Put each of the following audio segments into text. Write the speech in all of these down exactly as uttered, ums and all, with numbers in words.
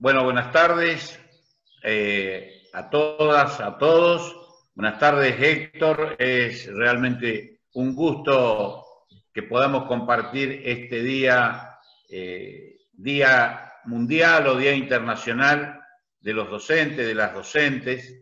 Bueno, buenas tardes eh, a todas, a todos. Buenas tardes, Héctor. Es realmente un gusto que podamos compartir este día, eh, Día Mundial o Día Internacional de los Docentes, de las docentes,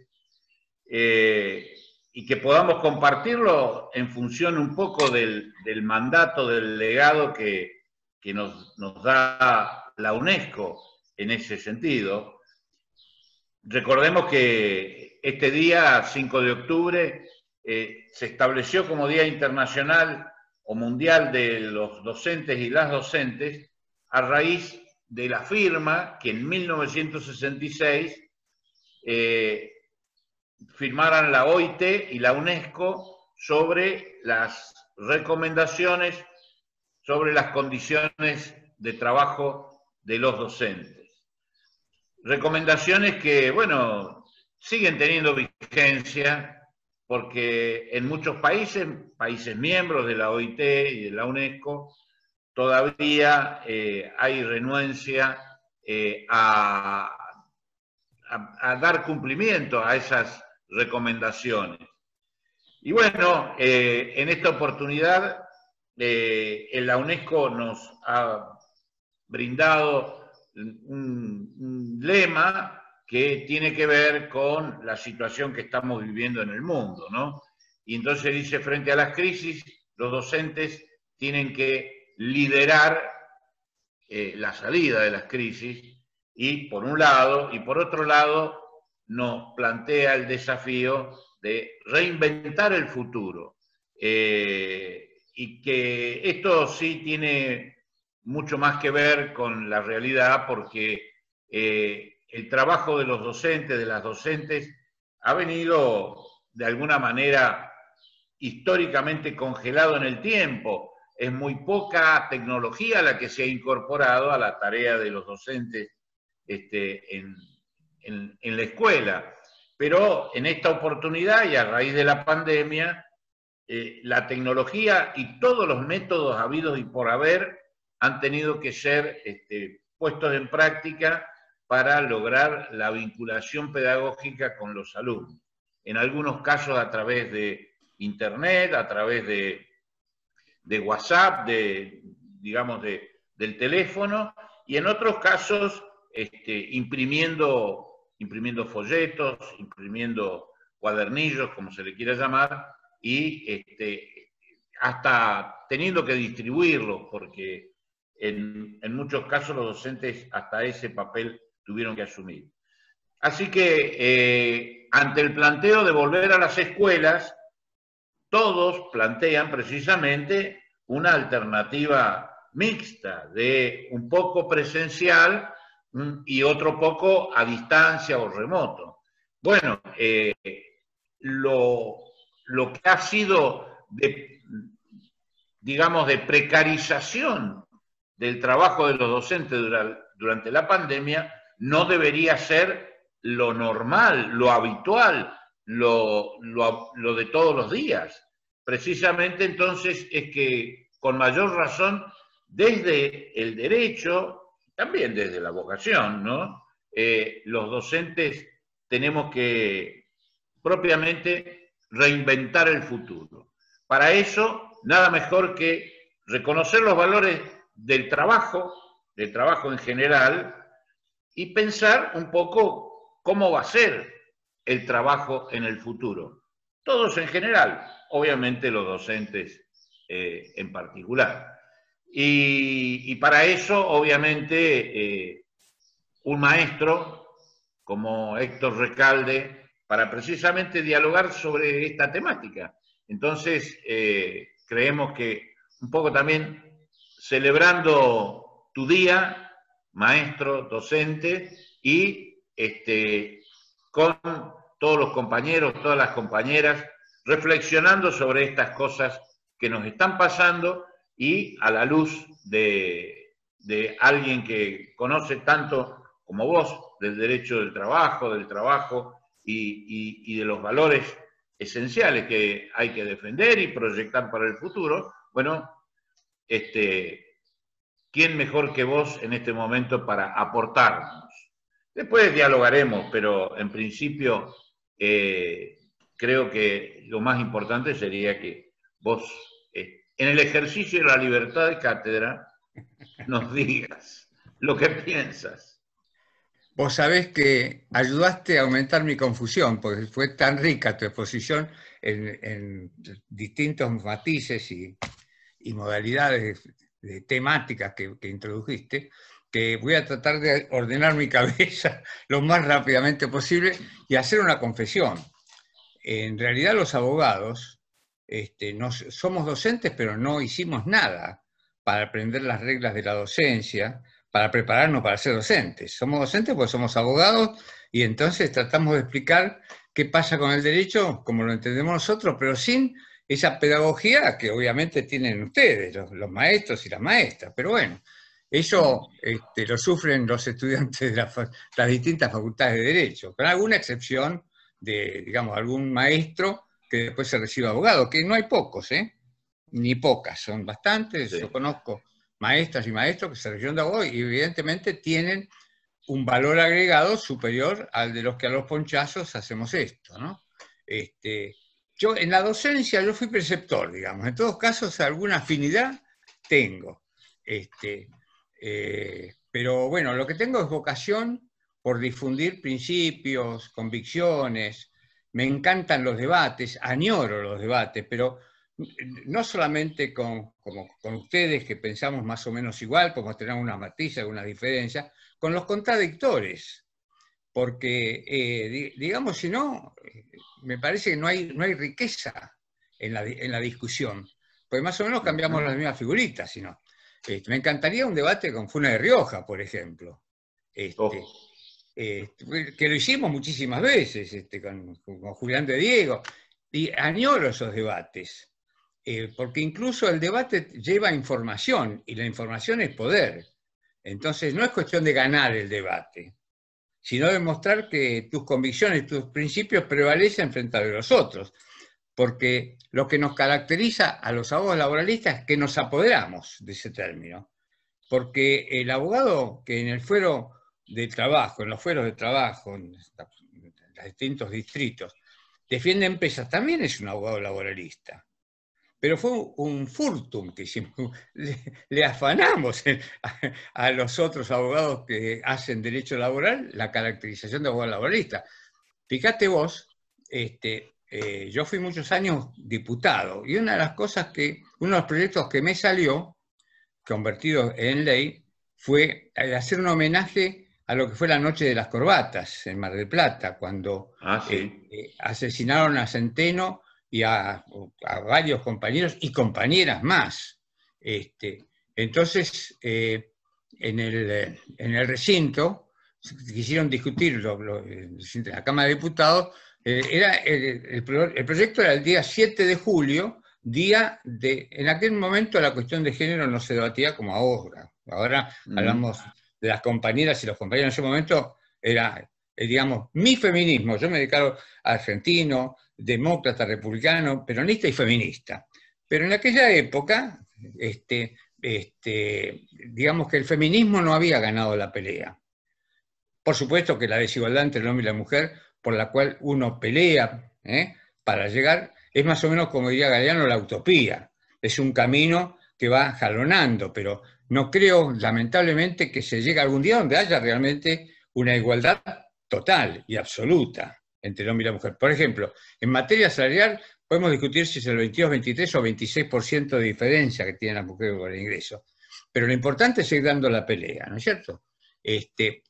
eh, y que podamos compartirlo en función un poco del, del mandato, del legado que, que nos, nos da la UNESCO en ese sentido. Recordemos que este día, cinco de octubre, eh, se estableció como Día Internacional o Mundial de los Docentes y las Docentes a raíz de la firma que en mil novecientos sesenta y seis eh, firmaran la O I T y la UNESCO sobre las recomendaciones sobre las condiciones de trabajo de los docentes. Recomendaciones que, bueno, siguen teniendo vigencia porque en muchos países, países miembros de la O I T y de la UNESCO, todavía eh, hay renuencia eh, a, a, a dar cumplimiento a esas recomendaciones. Y bueno, eh, en esta oportunidad eh, la UNESCO nos ha brindado un, un lema que tiene que ver con la situación que estamos viviendo en el mundo, ¿no? Y entonces dice, frente a las crisis, los docentes tienen que liderar eh, la salida de las crisis, y por un lado, y por otro lado, nos plantea el desafío de reinventar el futuro. Eh, y que esto sí tiene mucho más que ver con la realidad, porque eh, el trabajo de los docentes, de las docentes, ha venido de alguna manera históricamente congelado en el tiempo. Es muy poca tecnología la que se ha incorporado a la tarea de los docentes este, en, en, en la escuela. Pero en esta oportunidad y a raíz de la pandemia, eh, la tecnología y todos los métodos habidos y por haber han tenido que ser este, puestos en práctica para lograr la vinculación pedagógica con los alumnos. En algunos casos a través de Internet, a través de, de WhatsApp, de, digamos, de, del teléfono, y en otros casos este, imprimiendo, imprimiendo folletos, imprimiendo cuadernillos, como se le quiera llamar, y este, hasta teniendo que distribuirlos, porque en, en muchos casos los docentes hasta ese papel tuvieron que asumir. Así que eh, ante el planteo de volver a las escuelas, todos plantean precisamente una alternativa mixta de un poco presencial y otro poco a distancia o remoto. Bueno, eh, lo, lo que ha sido de, digamos, de precarización del trabajo de los docentes durante la pandemia no debería ser lo normal, lo habitual, lo, lo, lo de todos los días. Precisamente entonces es que con mayor razón desde el derecho, también desde la vocación, ¿no? Eh, los docentes tenemos que propiamente reinventar el futuro. Para eso, nada mejor que reconocer los valores del trabajo, del trabajo en general, y pensar un poco cómo va a ser el trabajo en el futuro. Todos en general, obviamente los docentes eh, en particular. Y, y para eso, obviamente, eh, un maestro como Héctor Recalde, para precisamente dialogar sobre esta temática. Entonces, eh, creemos que un poco también celebrando tu día, maestro, docente, y este, con todos los compañeros, todas las compañeras, reflexionando sobre estas cosas que nos están pasando y a la luz de, de alguien que conoce tanto como vos del derecho del trabajo, del trabajo y, y, y de los valores esenciales que hay que defender y proyectar para el futuro. Bueno, este, ¿quién mejor que vos en este momento para aportarnos? Después dialogaremos, pero en principio eh, creo que lo más importante sería que vos, eh, en el ejercicio de la libertad de cátedra, nos digas lo que piensas. Vos sabés que ayudaste a aumentar mi confusión, porque fue tan rica tu exposición en, en distintos matices y, y modalidades de temáticas que, que introdujiste, que voy a tratar de ordenar mi cabeza lo más rápidamente posible y hacer una confesión. En realidad los abogados este, nos, somos docentes, pero no hicimos nada para aprender las reglas de la docencia, para prepararnos para ser docentes. Somos docentes porque somos abogados y entonces tratamos de explicar qué pasa con el derecho como lo entendemos nosotros, pero sin esa pedagogía que obviamente tienen ustedes, los, los maestros y las maestras. Pero bueno, eso este, lo sufren los estudiantes de la, las distintas facultades de Derecho, con alguna excepción de, digamos, algún maestro que después se recibe abogado, que no hay pocos, ¿eh? Ni pocas, son bastantes. Sí. Yo conozco maestras y maestros que se recibieron de abogado y evidentemente tienen un valor agregado superior al de los que a los ponchazos hacemos esto, ¿no? Este, yo en la docencia yo fui preceptor, digamos, en todos casos alguna afinidad tengo, este, eh, pero bueno, lo que tengo es vocación por difundir principios, convicciones, me encantan los debates, añoro los debates, pero no solamente con, como, con ustedes que pensamos más o menos igual, como tenemos unas matices, algunas diferencias, con los contradictores, porque, eh, digamos, si no, me parece que no hay, no hay riqueza en la, en la discusión, porque más o menos cambiamos uh-huh. las mismas figuritas, si no. Este, me encantaría un debate con Funes de Rioja, por ejemplo, este, oh. este, que lo hicimos muchísimas veces, este, con, con Julián de Diego, y añoro esos debates. Eh, porque incluso el debate lleva información, y la información es poder. Entonces no es cuestión de ganar el debate, sino de mostrar que tus convicciones, tus principios prevalecen frente a los otros. Porque lo que nos caracteriza a los abogados laboralistas es que nos apoderamos de ese término. Porque el abogado que en el fuero de trabajo, en los fueros de trabajo, en los distintos distritos, defiende empresas, también es un abogado laboralista. Pero fue un furtum que hicimos, le, le afanamos a, a los otros abogados que hacen derecho laboral la caracterización de abogado laboralista. Fíjate vos, este, eh, yo fui muchos años diputado, y una de las cosas que, uno de los proyectos que me salió, convertido en ley, fue hacer un homenaje a lo que fue la Noche de las Corbatas en Mar del Plata, cuando ah, sí. eh, eh, asesinaron a Centeno y a, a varios compañeros y compañeras más. Este, entonces, eh, en, el, en el recinto, quisieron discutir lo, lo, en la Cámara de Diputados, eh, era el, el, el proyecto era el día siete de julio, día de... En aquel momento la cuestión de género no se debatía como ahora. Ahora mm. hablamos de las compañeras y los compañeros. En ese momento era, eh, digamos, mi feminismo. Yo me declaro argentino, demócrata, republicano, peronista y feminista. Pero en aquella época, este, este, digamos que el feminismo no había ganado la pelea. Por supuesto que la desigualdad entre el hombre y la mujer, por la cual uno pelea ¿eh? para llegar, es más o menos, como diría Galeano, la utopía. Es un camino que va jalonando, pero no creo, lamentablemente, que se llegue algún día donde haya realmente una igualdad total y absoluta entre el hombre y la mujer. Por ejemplo, en materia salarial podemos discutir si es el veintidós, veintitrés o veintiséis por ciento de diferencia que tienen las mujeres con el ingreso. Pero lo importante es seguir dando la pelea, ¿no es cierto? Este,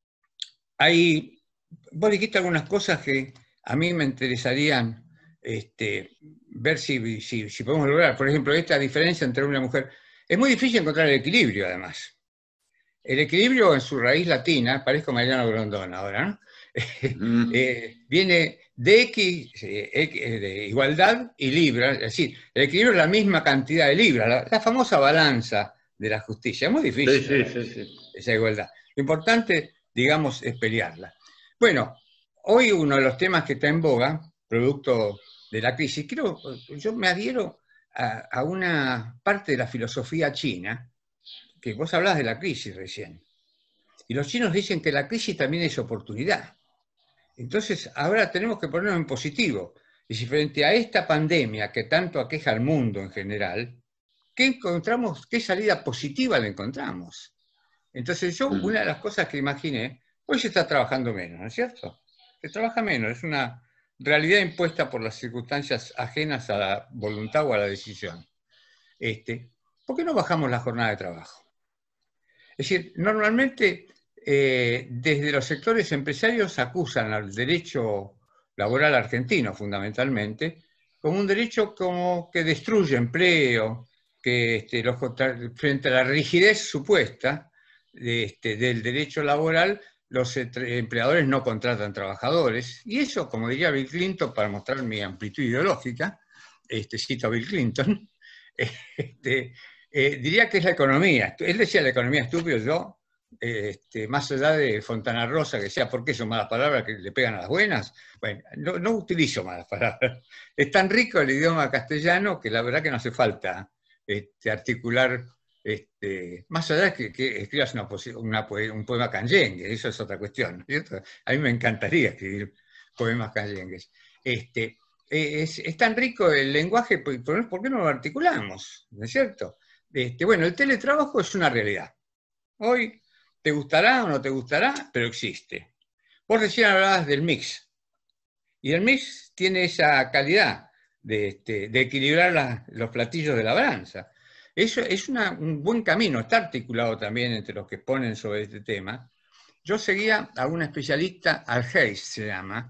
hay, vos dijiste algunas cosas que a mí me interesarían este, ver si, si, si podemos lograr. Por ejemplo, esta diferencia entre hombre y mujer. Es muy difícil encontrar el equilibrio, además. El equilibrio en su raíz latina, parezco Mariano Grondón ahora, ¿no? Mm. eh, viene de X, eh, de igualdad y libra, es decir, el equilibrio es la misma cantidad de libras, la, la famosa balanza de la justicia. Es muy difícil sí, sí, sí, sí. esa igualdad. Lo importante, digamos, es pelearla. Bueno, hoy uno de los temas que está en boga, producto de la crisis, creo, yo me adhiero a, a una parte de la filosofía china, que vos hablás de la crisis recién. Y los chinos dicen que la crisis también es oportunidad. Entonces, ahora tenemos que ponernos en positivo. Y si frente a esta pandemia que tanto aqueja al mundo en general, ¿qué encontramos? ¿Qué salida positiva le encontramos? Entonces yo, una de las cosas que imaginé, hoy se está trabajando menos, ¿no es cierto? Se trabaja menos, es una realidad impuesta por las circunstancias ajenas a la voluntad o a la decisión. Este, ¿por qué no bajamos la jornada de trabajo? Es decir, normalmente eh, desde los sectores empresarios acusan al derecho laboral argentino fundamentalmente como un derecho como que destruye empleo, que este, los, frente a la rigidez supuesta de, este, del derecho laboral, los empleadores no contratan trabajadores. Y eso, como diría Bill Clinton, para mostrar mi amplitud ideológica, este, cito a Bill Clinton, este, eh, diría que es la economía. Él decía la economía estúpido, yo, este, más allá de Fontana Rosa, que decía, ¿por qué son malas palabras que le pegan a las buenas? Bueno, no, no utilizo malas palabras. Es tan rico el idioma castellano que la verdad que no hace falta este, articular, este, más allá de que, que escribas una, una, un poema canyengue, eso es otra cuestión, ¿cierto? A mí me encantaría escribir poemas canyengues. Este, es, es tan rico el lenguaje, ¿por qué no lo articulamos? ¿No es cierto? Este, bueno, el teletrabajo es una realidad. Hoy te gustará o no te gustará, pero existe. Vos recién hablabas del mix. Y el mix tiene esa calidad de, este, de equilibrar la, los platillos de la balanza. Eso es una, un buen camino, está articulado también entre los que ponen sobre este tema. Yo seguía a una especialista, Al Hayes se llama,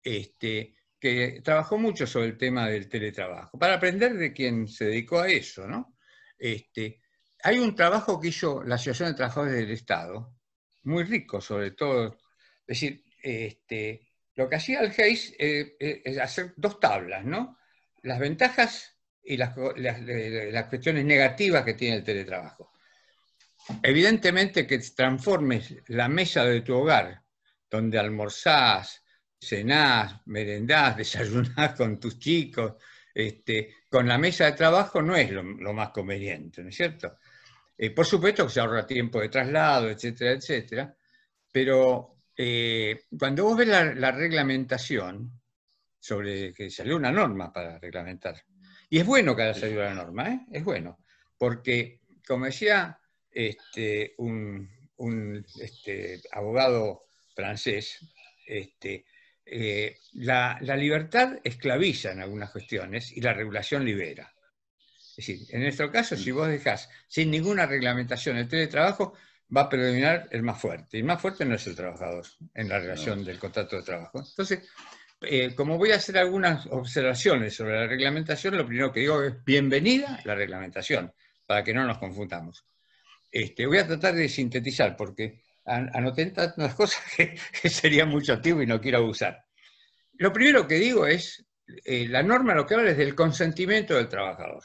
este, que trabajó mucho sobre el tema del teletrabajo, para aprender de quien se dedicó a eso, ¿no? Este, hay un trabajo que hizo la Asociación de Trabajadores del Estado, muy rico sobre todo, es decir, este, lo que hacía Al Hayes eh, eh, es hacer dos tablas, ¿no? Las ventajas y las, las, las cuestiones negativas que tiene el teletrabajo. Evidentemente que transformes la mesa de tu hogar, donde almorzás, cenás, merendás, desayunás con tus chicos, este, con la mesa de trabajo no es lo, lo más conveniente, ¿no es cierto? Eh, por supuesto que se ahorra tiempo de traslado, etcétera, etcétera, pero eh, cuando vos ves la, la reglamentación, sobre que salió una norma para reglamentar, y es bueno que haya salido la norma, ¿eh? Es bueno, porque, como decía este, un, un este, abogado francés, este, eh, la, la libertad esclaviza en algunas cuestiones y la regulación libera. Es decir, en nuestro caso, si vos dejás sin ninguna reglamentación el teletrabajo, va a predominar el más fuerte. Y el más fuerte no es el trabajador en la relación no. del contrato de trabajo. Entonces, eh, como voy a hacer algunas observaciones sobre la reglamentación, lo primero que digo es bienvenida la reglamentación, para que no nos confundamos. Este, voy a tratar de sintetizar, porque anoté tantas cosas que, que sería mucho tiempo y no quiero abusar. Lo primero que digo es, eh, la norma lo que habla es del consentimiento del trabajador.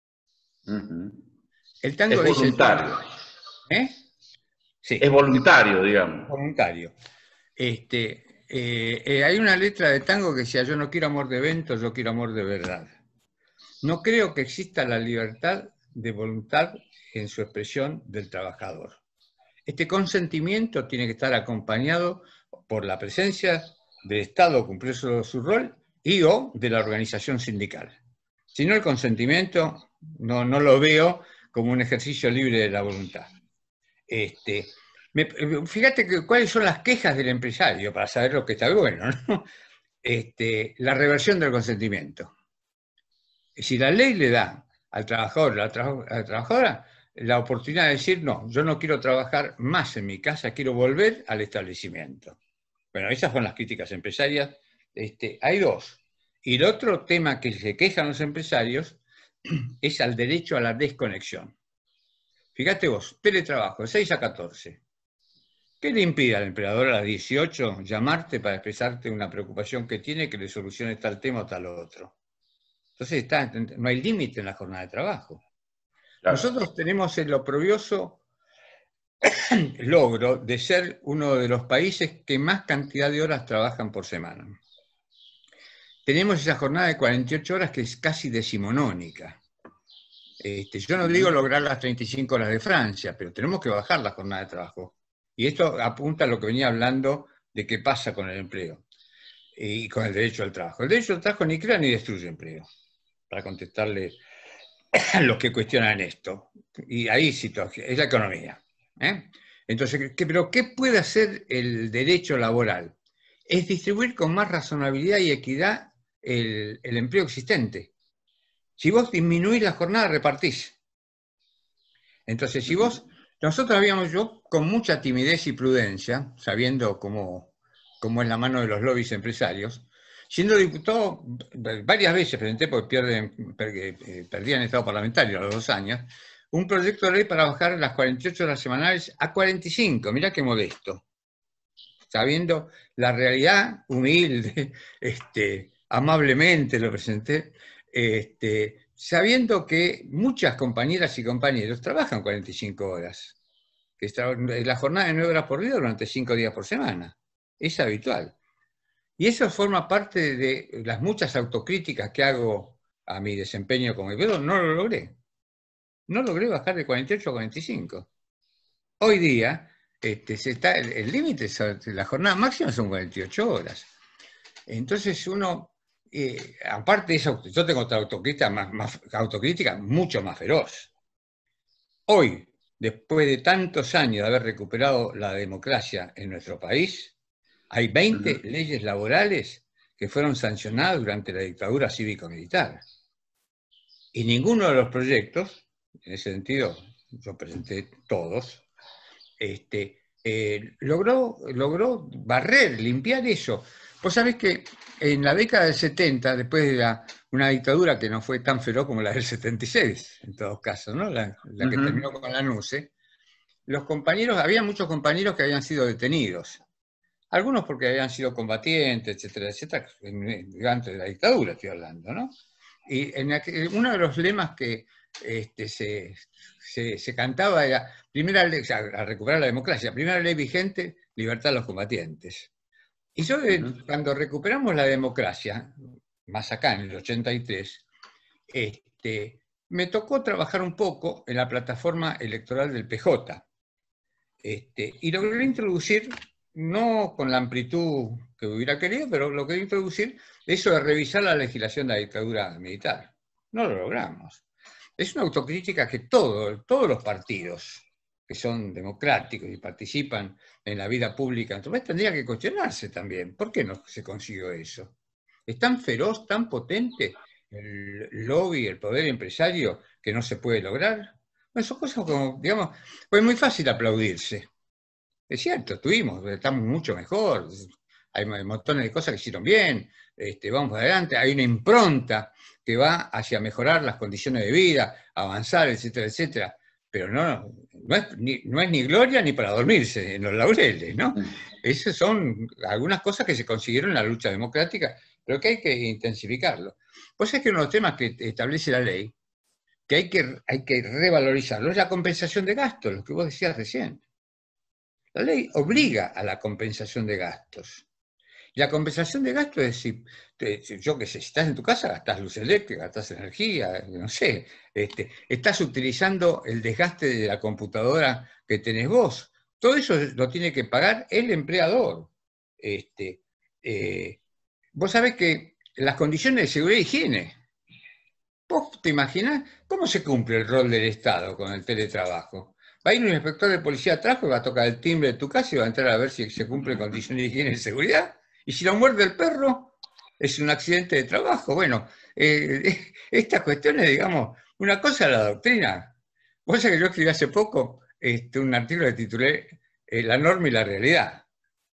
Uh-huh. El tango es voluntario. Dice, ¿eh? Sí, es voluntario, digamos. Voluntario. Este, eh, eh, hay una letra de tango que decía, yo no quiero amor de evento, yo quiero amor de verdad. No creo que exista la libertad de voluntad en su expresión del trabajador. Este consentimiento tiene que estar acompañado por la presencia del Estado cumplir su, su rol y o de la organización sindical. Si no, el consentimiento no, no lo veo como un ejercicio libre de la voluntad. Este, me, fíjate que, cuáles son las quejas del empresario para saber lo que está bueno, ¿no? Este, la reversión del consentimiento. Si la ley le da al trabajador, a la, tra a la trabajadora, la oportunidad de decir, no, yo no quiero trabajar más en mi casa, quiero volver al establecimiento. Bueno, esas son las críticas empresarias. Este, hay dos. Y el otro tema que se quejan los empresarios es al derecho a la desconexión. Fíjate vos, teletrabajo, de seis a catorce. ¿Qué le impide al empleador a las dieciocho llamarte para expresarte una preocupación que tiene, que le solucione tal tema o tal otro? Entonces está, no hay límite en la jornada de trabajo. Claro. Nosotros tenemos el oprobioso logro de ser uno de los países que más cantidad de horas trabajan por semana. Tenemos esa jornada de cuarenta y ocho horas que es casi decimonónica. Este, yo no digo lograr las treinta y cinco horas de Francia, pero tenemos que bajar la jornada de trabajo. Y esto apunta a lo que venía hablando de qué pasa con el empleo y con el derecho al trabajo. El derecho al trabajo ni crea ni destruye empleo, para contestarle a los que cuestionan esto. Y ahí sí, es la economía. ¿eh? Entonces, ¿qué, pero ¿qué puede hacer el derecho laboral? Es distribuir con más razonabilidad y equidad el, el empleo existente. Si vos disminuís la jornada, repartís. Entonces, si vos, nosotros habíamos, yo con mucha timidez y prudencia, sabiendo cómo, cómo es la mano de los lobbies empresarios, siendo diputado, varias veces presenté, porque pierden, perdían estado parlamentario a los dos años, un proyecto de ley para bajar las cuarenta y ocho horas semanales a cuarenta y cinco, mirá qué modesto. Sabiendo la realidad, humilde, este, amablemente lo presenté, este, sabiendo que muchas compañeras y compañeros trabajan cuarenta y cinco horas, que es la jornada de nueve horas por día durante cinco días por semana. Es habitual. Y eso forma parte de las muchas autocríticas que hago a mi desempeño como diputado. No lo logré. No logré bajar de cuarenta y ocho a cuarenta y cinco. Hoy día, este, se está, el límite, la jornada máxima son cuarenta y ocho horas. Entonces uno, eh, aparte de eso, yo tengo otra autocrítica, más, más, autocrítica mucho más feroz. Hoy, después de tantos años de haber recuperado la democracia en nuestro país, hay veinte uh-huh. leyes laborales que fueron sancionadas durante la dictadura cívico-militar. Y ninguno de los proyectos, en ese sentido, yo presenté todos, este, eh, logró, logró barrer, limpiar eso. Vos sabés que en la década del setenta, después de la, una dictadura que no fue tan feroz como la del setenta y seis, en todos casos, ¿no? la, la que uh-huh. terminó con la NUCE, los compañeros, había muchos compañeros que habían sido detenidos. Algunos porque habían sido combatientes, etcétera, etcétera, antes de la dictadura estoy hablando, ¿no? Y en aquel, uno de los lemas que este, se, se, se cantaba era, primera ley, o sea, a recuperar la democracia, primera ley vigente, libertad a los combatientes. Y yo, uh-huh. cuando recuperamos la democracia, más acá en el ochenta y tres, este, me tocó trabajar un poco en la plataforma electoral del P J, este, y logré introducir, no con la amplitud que hubiera querido, pero lo que introducir eso de revisar la legislación de la dictadura militar. No lo logramos. Es una autocrítica que todo, todos los partidos que son democráticos y participan en la vida pública, entonces tendría que cuestionarse también. ¿Por qué no se consiguió eso? ¿Es tan feroz, tan potente el lobby, el poder empresario que no se puede lograr? Bueno, son cosas como, digamos, pues muy fácil aplaudirse. Es cierto, estuvimos, estamos mucho mejor, hay montones de cosas que hicieron bien, este, vamos adelante, hay una impronta que va hacia mejorar las condiciones de vida, avanzar, etcétera, etcétera, pero no, no, es, ni, no es ni gloria ni para dormirse en los laureles, ¿no? Esas son algunas cosas que se consiguieron en la lucha democrática, pero que hay que intensificarlo. Pues es que uno de los temas que establece la ley, que hay que, hay que revalorizarlo, es la compensación de gastos, lo que vos decías recién. La ley obliga a la compensación de gastos. Y la compensación de gastos es decir, yo qué sé, si estás en tu casa, gastás luz eléctrica, gastás energía, no sé, este, estás utilizando el desgaste de la computadora que tenés vos. Todo eso lo tiene que pagar el empleador. Este, eh, vos sabés que las condiciones de seguridad e higiene, ¿vos te imaginás cómo se cumple el rol del Estado con el teletrabajo? Va a ir un inspector de policía atrás y va a tocar el timbre de tu casa y va a entrar a ver si se cumple condiciones de higiene y seguridad. Y si lo muerde el perro, es un accidente de trabajo. Bueno, eh, estas cuestiones, digamos, una cosa es la doctrina. Vos sabés que yo escribí hace poco este, un artículo que titulé eh, La norma y la realidad.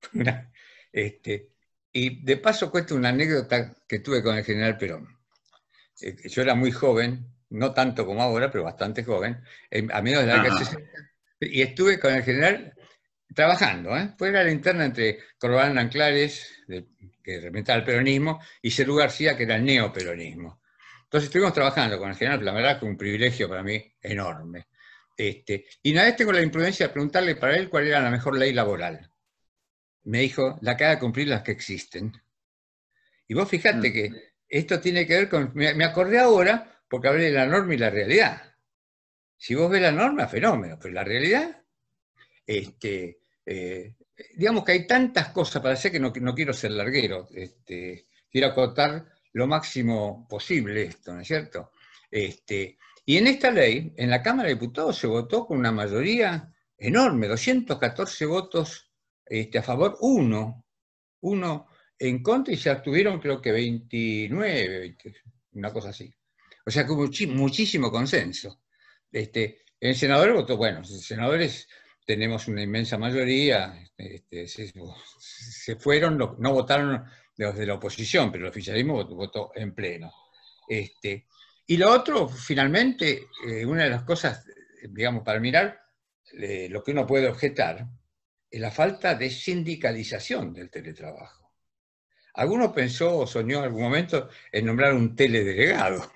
este, y de paso cuento una anécdota que tuve con el general Perón. Eh, yo era muy joven, no tanto como ahora, pero bastante joven, a mediados de la década de sesenta, y estuve con el general trabajando, ¿eh? Fue la interna entre Corbalán Anclares, de, que representaba el peronismo, y Cerú García, que era el neoperonismo. Entonces estuvimos trabajando con el general, la verdad que un privilegio para mí enorme. Este, y una vez tengo la imprudencia de preguntarle para él cuál era la mejor ley laboral. Me dijo, la que haga cumplir las que existen. Y vos fijate mm. que esto tiene que ver con, me, me acordé ahora, porque hablé de la norma y la realidad. Si vos ves la norma, fenómeno, pero la realidad, este, Eh, digamos que hay tantas cosas para hacer que no, no quiero ser larguero, este, quiero acotar lo máximo posible esto, ¿no es cierto? Este, y en esta ley, en la Cámara de Diputados se votó con una mayoría enorme, doscientos catorce votos este, a favor, uno, uno en contra, y se abstuvieron creo que veintinueve, veinte, una cosa así. O sea que hubo muchísimo consenso. Este, el senador votó, bueno, los senadores tenemos una inmensa mayoría, este, se, se fueron, no votaron los de la oposición, pero el oficialismo votó, votó en pleno. Este, y lo otro, finalmente, eh, una de las cosas, digamos, para mirar, eh, lo que uno puede objetar, es la falta de sindicalización del teletrabajo. Alguno pensó o soñó en algún momento en nombrar un teledelegado,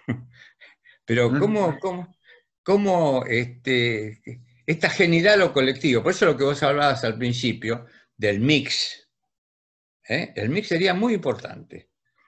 pero ¿cómo, cómo, cómo este, esta ajenidad a lo colectivo? Por eso lo que vos hablabas al principio del mix, ¿eh? El mix sería muy importante.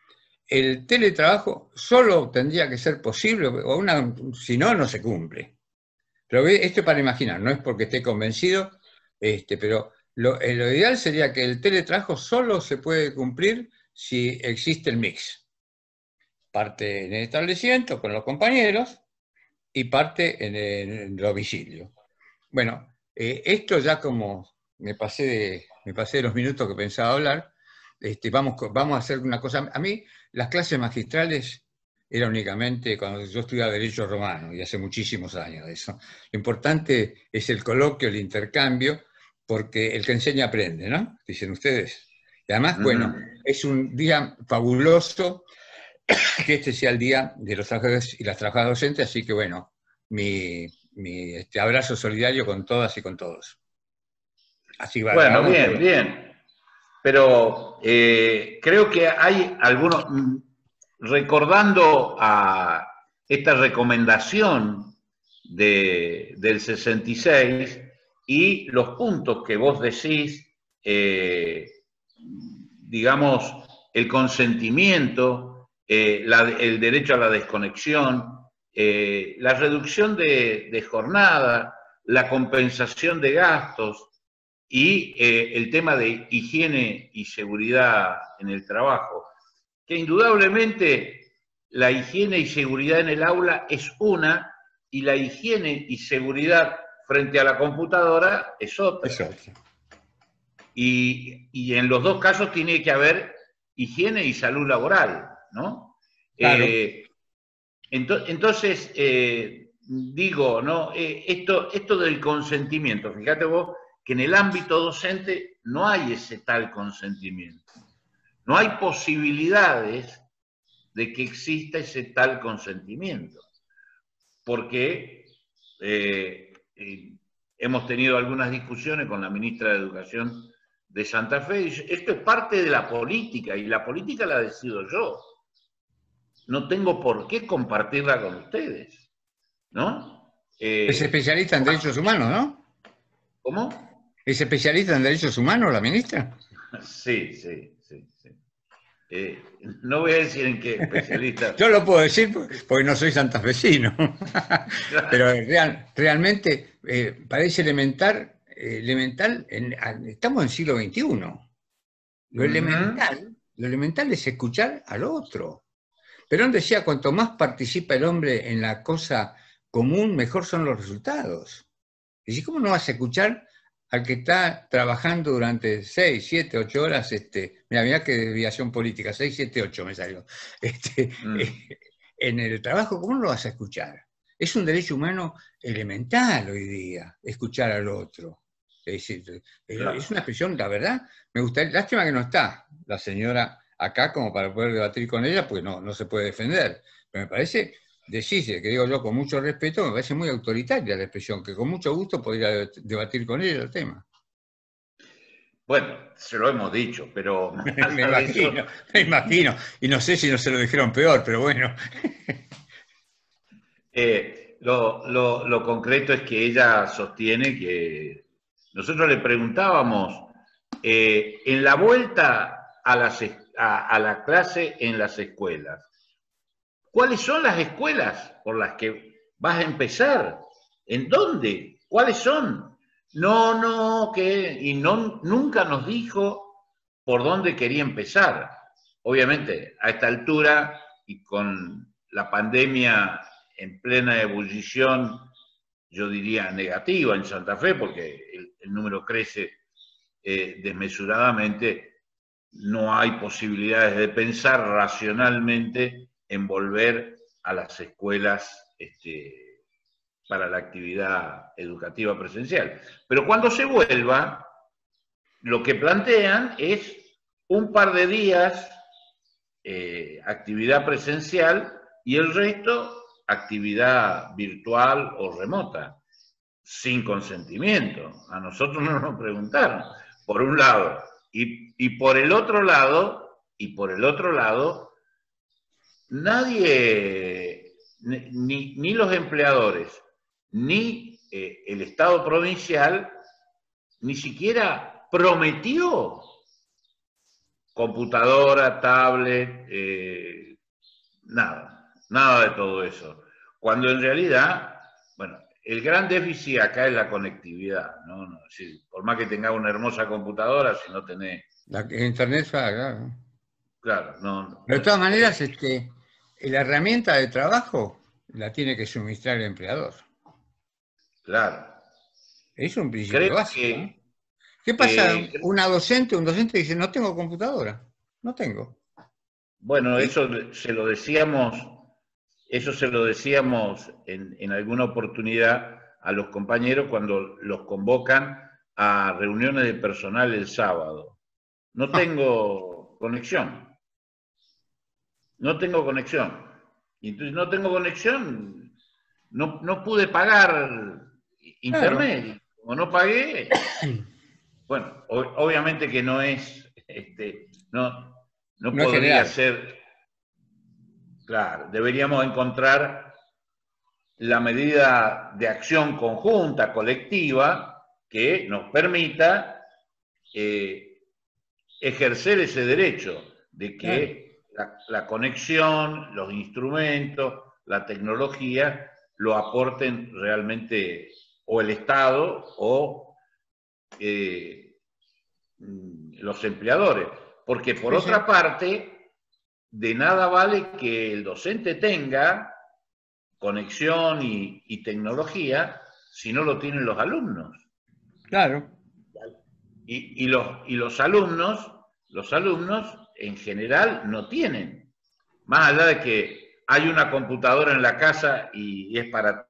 El teletrabajo solo tendría que ser posible, o una, si no, no se cumple. Pero esto es para imaginar, no es porque esté convencido, este, pero lo, lo ideal sería que el teletrabajo solo se puede cumplir si existe el mix. Parte en el establecimiento con los compañeros y parte en el, en el domicilio. Bueno, eh, esto ya como me pasé, de, me pasé de los minutos que pensaba hablar, este, vamos, vamos a hacer una cosa. A mí las clases magistrales era únicamente cuando yo estudiaba Derecho Romano, y hace muchísimos años de eso. Lo importante es el coloquio, el intercambio, porque el que enseña aprende, ¿no? Dicen ustedes. Y además, bueno, mm. es un día fabuloso que este sea el día de los trabajadores y las trabajadoras docentes, así que bueno, mi, mi este, abrazo solidario con todas y con todos. Así va. Bueno, bien, por... bien. Pero eh, creo que hay algunos, recordando a esta recomendación de, del sesenta y seis y los puntos que vos decís, eh, digamos, el consentimiento, eh, la, el derecho a la desconexión, eh, la reducción de, de jornada, la compensación de gastos y eh, el tema de higiene y seguridad en el trabajo, que indudablemente la higiene y seguridad en el aula es una y la higiene y seguridad frente a la computadora es otra. Es otra. Y, y en los dos casos tiene que haber higiene y salud laboral, ¿no? Claro. Eh, ento, entonces, eh, digo, ¿no? Eh, esto, esto del consentimiento, fíjate vos que en el ámbito docente no hay ese tal consentimiento. No hay posibilidades de que exista ese tal consentimiento. Porque eh, eh, hemos tenido algunas discusiones con la ministra de Educación de Santa Fe, y esto es parte de la política, y la política la decido yo. No tengo por qué compartirla con ustedes, ¿no? Eh, es especialista en derechos humanos, ¿no? ¿Cómo? ¿Es especialista en derechos humanos la ministra? Sí, sí, sí. sí. Eh, no voy a decir en qué especialista. Yo lo puedo decir porque no soy santafesino. Pero real, realmente eh, parece elemental, eh, elemental en, estamos en el siglo veintiuno. Lo uh-huh. elemental, lo elemental es escuchar al otro. Perón decía, cuanto más participa el hombre en la cosa común, mejor son los resultados. Y si, ¿cómo no vas a escuchar al que está trabajando durante seis, siete, ocho horas? Este, mira, mira qué desviación política, seis, siete, ocho me salió. Este, mm. eh, en el trabajo, ¿cómo no lo vas a escuchar? Es un derecho humano elemental hoy día, escuchar al otro. Es decir, claro. Es una expresión, la verdad, me gustaría, lástima que no está la señora acá como para poder debatir con ella, porque no, no se puede defender. Pero me parece, decirse, que digo yo con mucho respeto, me parece muy autoritaria la expresión, que con mucho gusto podría debatir con ella el tema. Bueno, se lo hemos dicho, pero... me imagino, eso... me imagino. Y no sé si no se lo dijeron peor, pero bueno. eh, lo, lo, lo concreto es que ella sostiene que... Nosotros le preguntábamos, eh, en la vuelta a, las, a, a la clase en las escuelas, ¿cuáles son las escuelas por las que vas a empezar? ¿En dónde? ¿Cuáles son? No, no, que, y no, nunca nos dijo por dónde quería empezar. Obviamente, a esta altura y con la pandemia en plena ebullición, yo diría negativa en Santa Fe, porque el, el número crece eh, desmesuradamente, no hay posibilidades de pensar racionalmente en volver a las escuelas este, para la actividad educativa presencial. Pero cuando se vuelva, lo que plantean es un par de días eh, actividad presencial y el resto actividad virtual o remota, sin consentimiento. A nosotros no nos preguntaron, por un lado. Y, y por el otro lado, y por el otro lado, nadie, ni, ni los empleadores, ni eh, el Estado provincial, ni siquiera prometió computadora, tablet, eh, nada, nada de todo eso. Cuando en realidad, bueno, el gran déficit acá es la conectividad, ¿no? No, si, por más que tengas una hermosa computadora, si no tenés... La, internet, claro. Claro, no... De todas maneras, eh, este, la herramienta de trabajo la tiene que suministrar el empleador. Claro. Es un principio Creo básico, que, ¿no? ¿Qué pasa? eh, Una docente, un docente dice, no tengo computadora. No tengo. Bueno, ¿Y? eso se lo decíamos, eso se lo decíamos en, en alguna oportunidad a los compañeros cuando los convocan a reuniones de personal el sábado. No tengo conexión. No tengo conexión. Y entonces no tengo conexión, no, no pude pagar internet. Claro. Como no pagué, bueno, obviamente que no es, este, no, no, No es podría general. ser, claro, deberíamos encontrar la medida de acción conjunta, colectiva, que nos permita eh, ejercer ese derecho de que claro. la, la conexión, los instrumentos, la tecnología lo aporten realmente o el Estado o eh, los empleadores. Porque por Sí, otra sí. parte, de nada vale que el docente tenga conexión y, y tecnología si no lo tienen los alumnos. Claro. Y, y, los, y los alumnos, los alumnos en general no tienen. Más allá de que hay una computadora en la casa y, y es para...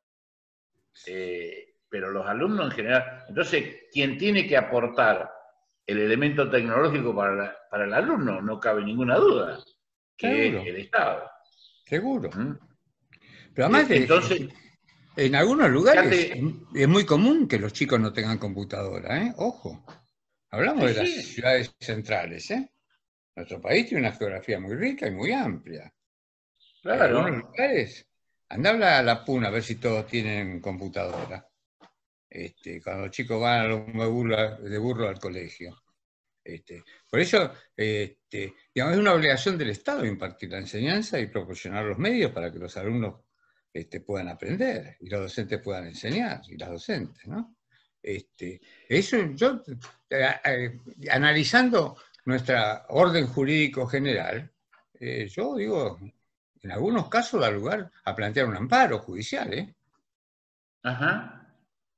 Eh, pero los alumnos en general... Entonces, quien tiene que aportar el elemento tecnológico para, la, para el alumno, no cabe ninguna duda, que Seguro. es el Estado. Seguro. ¿Mm? Pero además, de, Entonces, en algunos lugares fíjate, es muy común que los chicos no tengan computadora, ¿eh? Ojo. Hablamos sí, de las sí. ciudades centrales, ¿eh? Nuestro país tiene una geografía muy rica y muy amplia. Claro. En algunos lugares, andá a la, a la Puna a ver si todos tienen computadora. Este, cuando los chicos van a los de burro, de burro al colegio. Este, por eso, este, digamos, es una obligación del Estado impartir la enseñanza y proporcionar los medios para que los alumnos este, puedan aprender y los docentes puedan enseñar, y las docentes, ¿no? Este, eso, yo, eh, eh, analizando nuestra orden jurídico general, eh, yo digo, en algunos casos da lugar a plantear un amparo judicial, ¿eh? Ajá.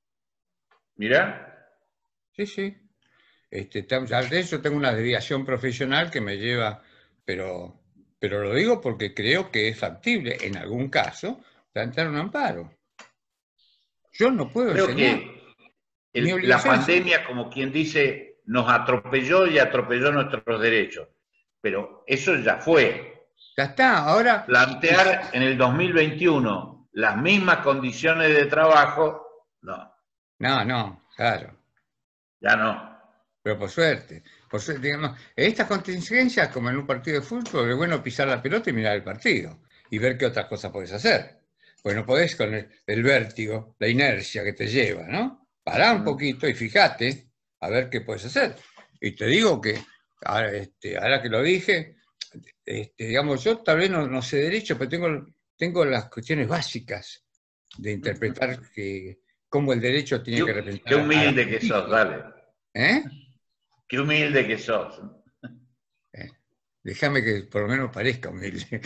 Mirá. Sí, sí. Este, de eso tengo una desviación profesional que me lleva, pero, pero lo digo porque creo que es factible, en algún caso, plantear un amparo. Yo no puedo Creo enseñar. que Mi el, la obligación es... pandemia, como quien dice, nos atropelló y atropelló nuestros derechos. Pero eso ya fue. Ya está, ahora... Plantear en el dos mil veintiuno las mismas condiciones de trabajo, no. No, no, claro. Ya no. Pero por suerte, por suerte, digamos, en estas contingencias, como en un partido de fútbol, es bueno pisar la pelota y mirar el partido y ver qué otras cosas podés hacer. Pues no podés con el, el vértigo, la inercia que te lleva, ¿no? Pará un poquito y fíjate a ver qué puedes hacer. Y te digo que, ahora, este, ahora que lo dije, este, digamos, yo tal vez no, no sé derecho, pero tengo, tengo las cuestiones básicas de interpretar que, cómo el derecho tiene Qué, que representar. qué humilde que sos, dale. ¿Eh? Qué humilde que sos. Eh, Déjame que por lo menos parezca humilde.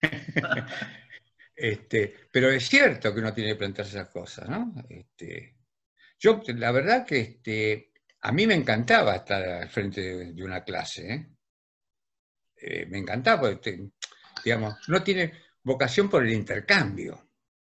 Este, pero es cierto que uno tiene que plantearse esas cosas, ¿no? Este, yo, la verdad que este, a mí me encantaba estar al frente de, de una clase, ¿eh? Eh, me encantaba, porque, te- digamos, no tiene vocación por el intercambio.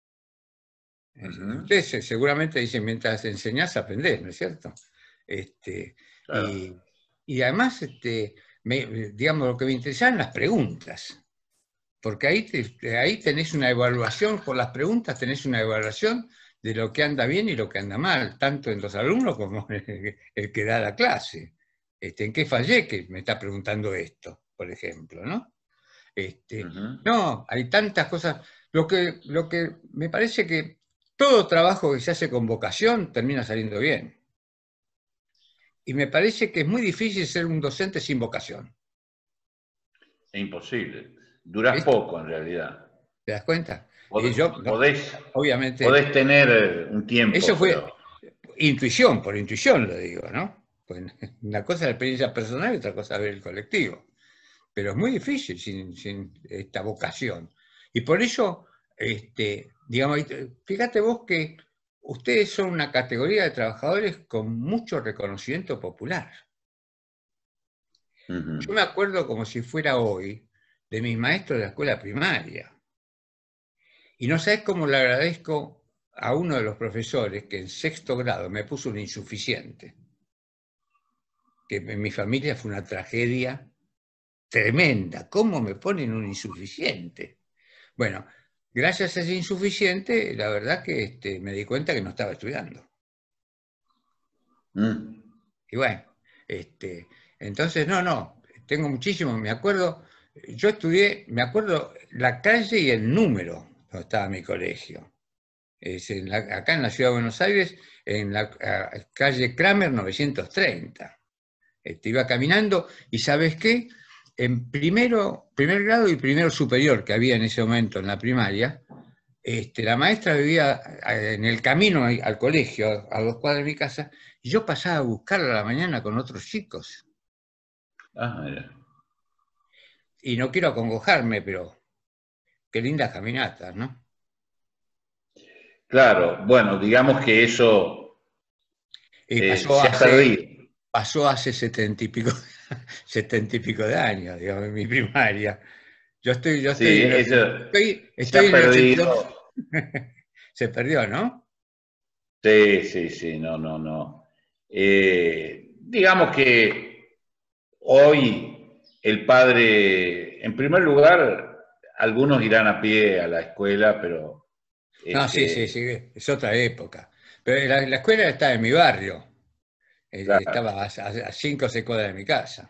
Ujú, Ustedes se- seguramente dicen, mientras enseñás, aprendés, ¿no es cierto? Este, claro. y, y además, este, me- digamos, lo que me interesaban las preguntas, porque ahí, te- ahí tenés una evaluación, por las preguntas tenés una evaluación de lo que anda bien y lo que anda mal, tanto en los alumnos como en el, el que da la clase. Este, ¿en qué fallé que me está preguntando esto, por ejemplo, ¿no? Este, Ujú. no, hay tantas cosas. Lo que, lo que me parece que todo trabajo que se hace con vocación termina saliendo bien. Y me parece que es muy difícil ser un docente sin vocación. Es imposible. Durás ¿Viste? poco, en realidad. ¿Te das cuenta? Y Pod- yo, no, Podés, obviamente, podés tener eh, un eso tiempo, fue pero... intuición, por intuición lo digo, ¿no? Pues una cosa es la experiencia personal y otra cosa es ver el colectivo. Pero es muy difícil sin, sin esta vocación. Y por eso, este, digamos, fíjate vos que ustedes son una categoría de trabajadores con mucho reconocimiento popular. Yo Ujú. me acuerdo como si fuera hoy de mis maestros de la escuela primaria. Y no sabés cómo le agradezco a uno de los profesores que en sexto grado me puso un insuficiente, que en mi familia fue una tragedia tremenda. ¿Cómo me ponen un insuficiente? Bueno, gracias a ese insuficiente, la verdad que este, me di cuenta que no estaba estudiando. Mm. Y bueno, este, entonces, no, no, tengo muchísimo, me acuerdo, yo estudié, me acuerdo la calle y el número donde estaba mi colegio. Es en la- acá en la ciudad de Buenos Aires, en la a, calle Kramer novecientos treinta. Este, iba caminando y ¿sabes qué? En primero, primer grado y primero superior que había en ese momento en la primaria, este, la maestra vivía en el camino al colegio, a dos cuadras de mi casa, y yo pasaba a buscarla a la mañana con otros chicos. Ah, mira. Y no quiero acongojarme, pero qué lindas caminatas, ¿no? Claro, bueno, digamos que eso Y eh, pasó se ha hace, perdido. pasó hace setenta y pico, setenta y pico de años, digamos, en mi primaria. Yo estoy, yo estoy Sí, en el, eso estoy, se estoy ha en el ochenta y perdido. dos. Se perdió, ¿no? Sí, sí, sí, no, no, no. Eh, digamos que hoy el padre, en primer lugar, algunos irán a pie a la escuela, pero No, sí, sí, sí, este, es otra época. Pero la, la escuela está en mi barrio. Eh, claro. Estaba a, a cinco o seis cuadras de mi casa.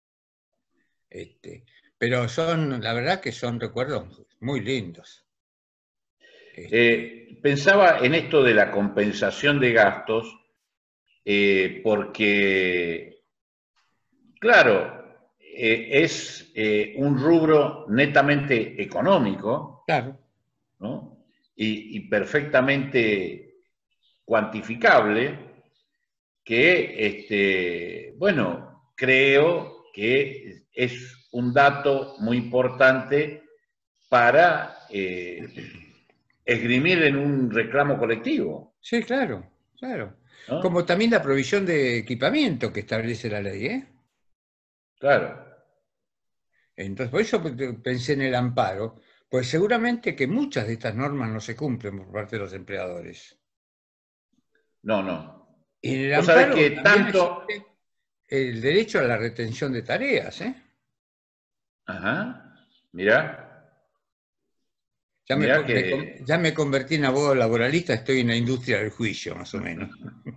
Este, pero son, la verdad que son recuerdos muy lindos. Este, Eh, pensaba en esto de la compensación de gastos, eh, porque, claro, eh, es eh, un rubro netamente económico, claro. ¿no? Y, y perfectamente cuantificable, que, este, bueno, creo que es un dato muy importante para eh, esgrimir en un reclamo colectivo, Sí, claro, claro. Como ¿no? también la provisión de equipamiento que establece la ley, ¿eh? Claro, Entonces, por eso pensé en el amparo, pues seguramente que muchas de estas normas no se cumplen por parte de los empleadores. no, no. Y en el Vos sabés amparo que también tanto, existe el derecho a la retención de tareas, ¿eh? ajá, mirá, Ya me, mirá me, que, ya me convertí en abogado laboralista, estoy en la industria del juicio, más o menos.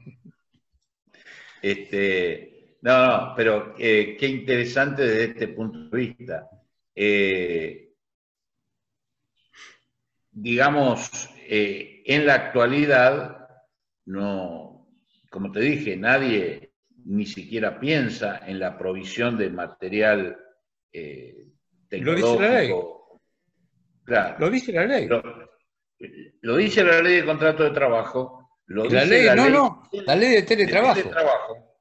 este, no, no, pero eh, qué interesante desde este punto de vista. Eh, digamos, eh, en la actualidad, no, como te dije, nadie ni siquiera piensa en la provisión de material eh, Lo dice la ley, tecnológico, claro, lo dice la ley. pero lo dice la ley de contrato de trabajo, Lo La dice ley, la no, ley no, la ley de de teletrabajo. teletrabajo.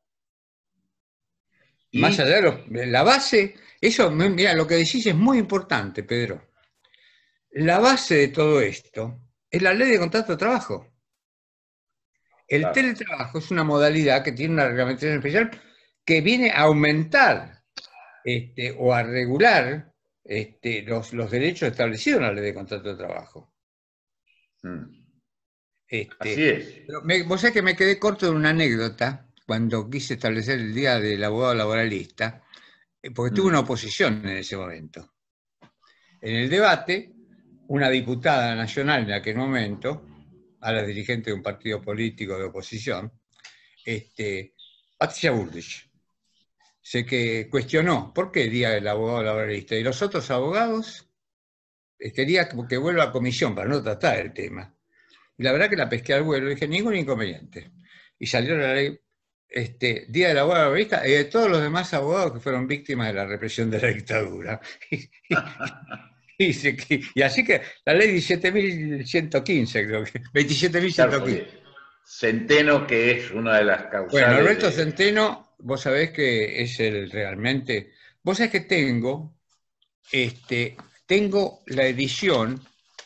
Más Y allá de lo- la base, eso, mira, lo que decís es muy importante, Pedro. La base de todo esto es la ley de contrato de trabajo. El claro, teletrabajo es una modalidad que tiene una reglamentación especial que viene a aumentar este, o a regular este, los, los derechos establecidos en la ley de contrato de trabajo. mm, así Este, es. pero me- vos sabés que me quedé corto de una anécdota cuando quise establecer el Día del Abogado Laboralista, eh, porque tuve una Mm, oposición en ese momento. En el debate, una diputada nacional en aquel momento, a la dirigente de un partido político de oposición, este, Patricia Bullrich, sé que cuestionó por qué Día del Abogado Laboralista y los otros abogados eh, quería que que vuelva a comisión para no tratar el tema. Y la verdad que la pesqué al vuelo y dije, ningún inconveniente. Y salió la ley, este, Día del Abogado Laboralista y de todos los demás abogados que fueron víctimas de la represión de la dictadura. Y, se- y así que la ley diecisiete mil ciento quince, creo que, veintisiete mil claro, ciento quince. porque Centeno, que es una de las Bueno, causales Alberto de... Centeno, vos sabés que es el realmente. Vos sabés que tengo, este, tengo la edición,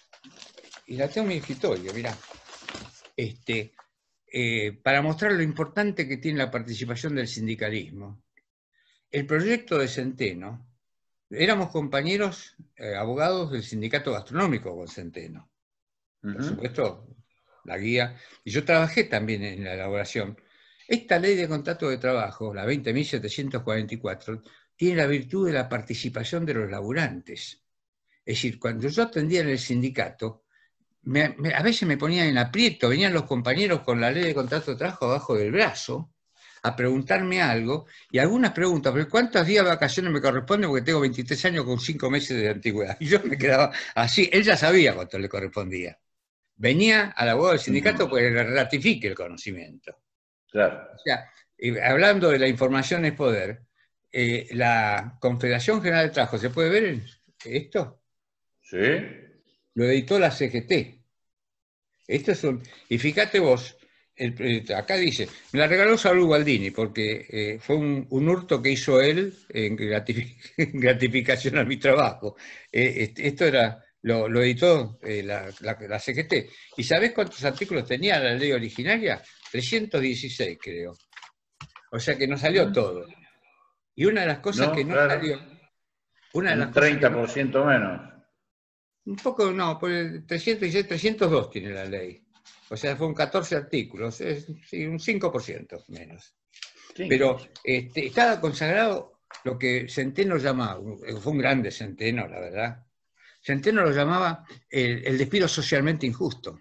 y la tengo en mi escritorio, mirá, este, eh, para mostrar lo importante que tiene la participación del sindicalismo. El proyecto de Centeno, éramos compañeros eh, abogados del sindicato gastronómico con Centeno. Por Ujú. supuesto, la guía, y yo trabajé también en la elaboración. Esta ley de contrato de trabajo, la veinte mil setecientos cuarenta y cuatro, tiene la virtud de la participación de los laburantes. Es decir, cuando yo atendía en el sindicato, me, me, a veces me ponían en aprieto, venían los compañeros con la ley de contrato de trabajo abajo del brazo a preguntarme algo, y algunas preguntas, pero ¿cuántos días de vacaciones me corresponden? Porque tengo veintitrés años con cinco meses de antigüedad. Y yo me quedaba así, él ya sabía cuánto le correspondía. Venía al abogado del sindicato Ujú. para que le ratifique el conocimiento. Claro. O sea, eh, hablando de la información es poder, eh, la Confederación General de Trabajo, ¿se puede ver en esto? Sí. Lo editó la C G T. Esto es un, y fíjate vos, el, el, acá dice, me la regaló Saúl Gualdini porque eh, fue un, un, hurto que hizo él en gratific gratificación a mi trabajo. Eh, este, esto era, lo, lo editó eh, la, la, la C G T. ¿Y sabés cuántos artículos tenía la ley originaria? trescientos dieciséis, creo. O sea que no salió Mm. todo. Y una de las cosas que No, no claro. salió, una de las Un cosas que treinta no, por ciento menos. un poco, no, por el trescientos dieciséis, trescientos dos tiene la ley. O sea, fueron catorce artículos, es, sí, un cinco por ciento menos. Cinco. Pero este, estaba consagrado lo que Centeno llamaba, fue un grande Centeno, la verdad. Centeno lo llamaba el, el despido socialmente injusto.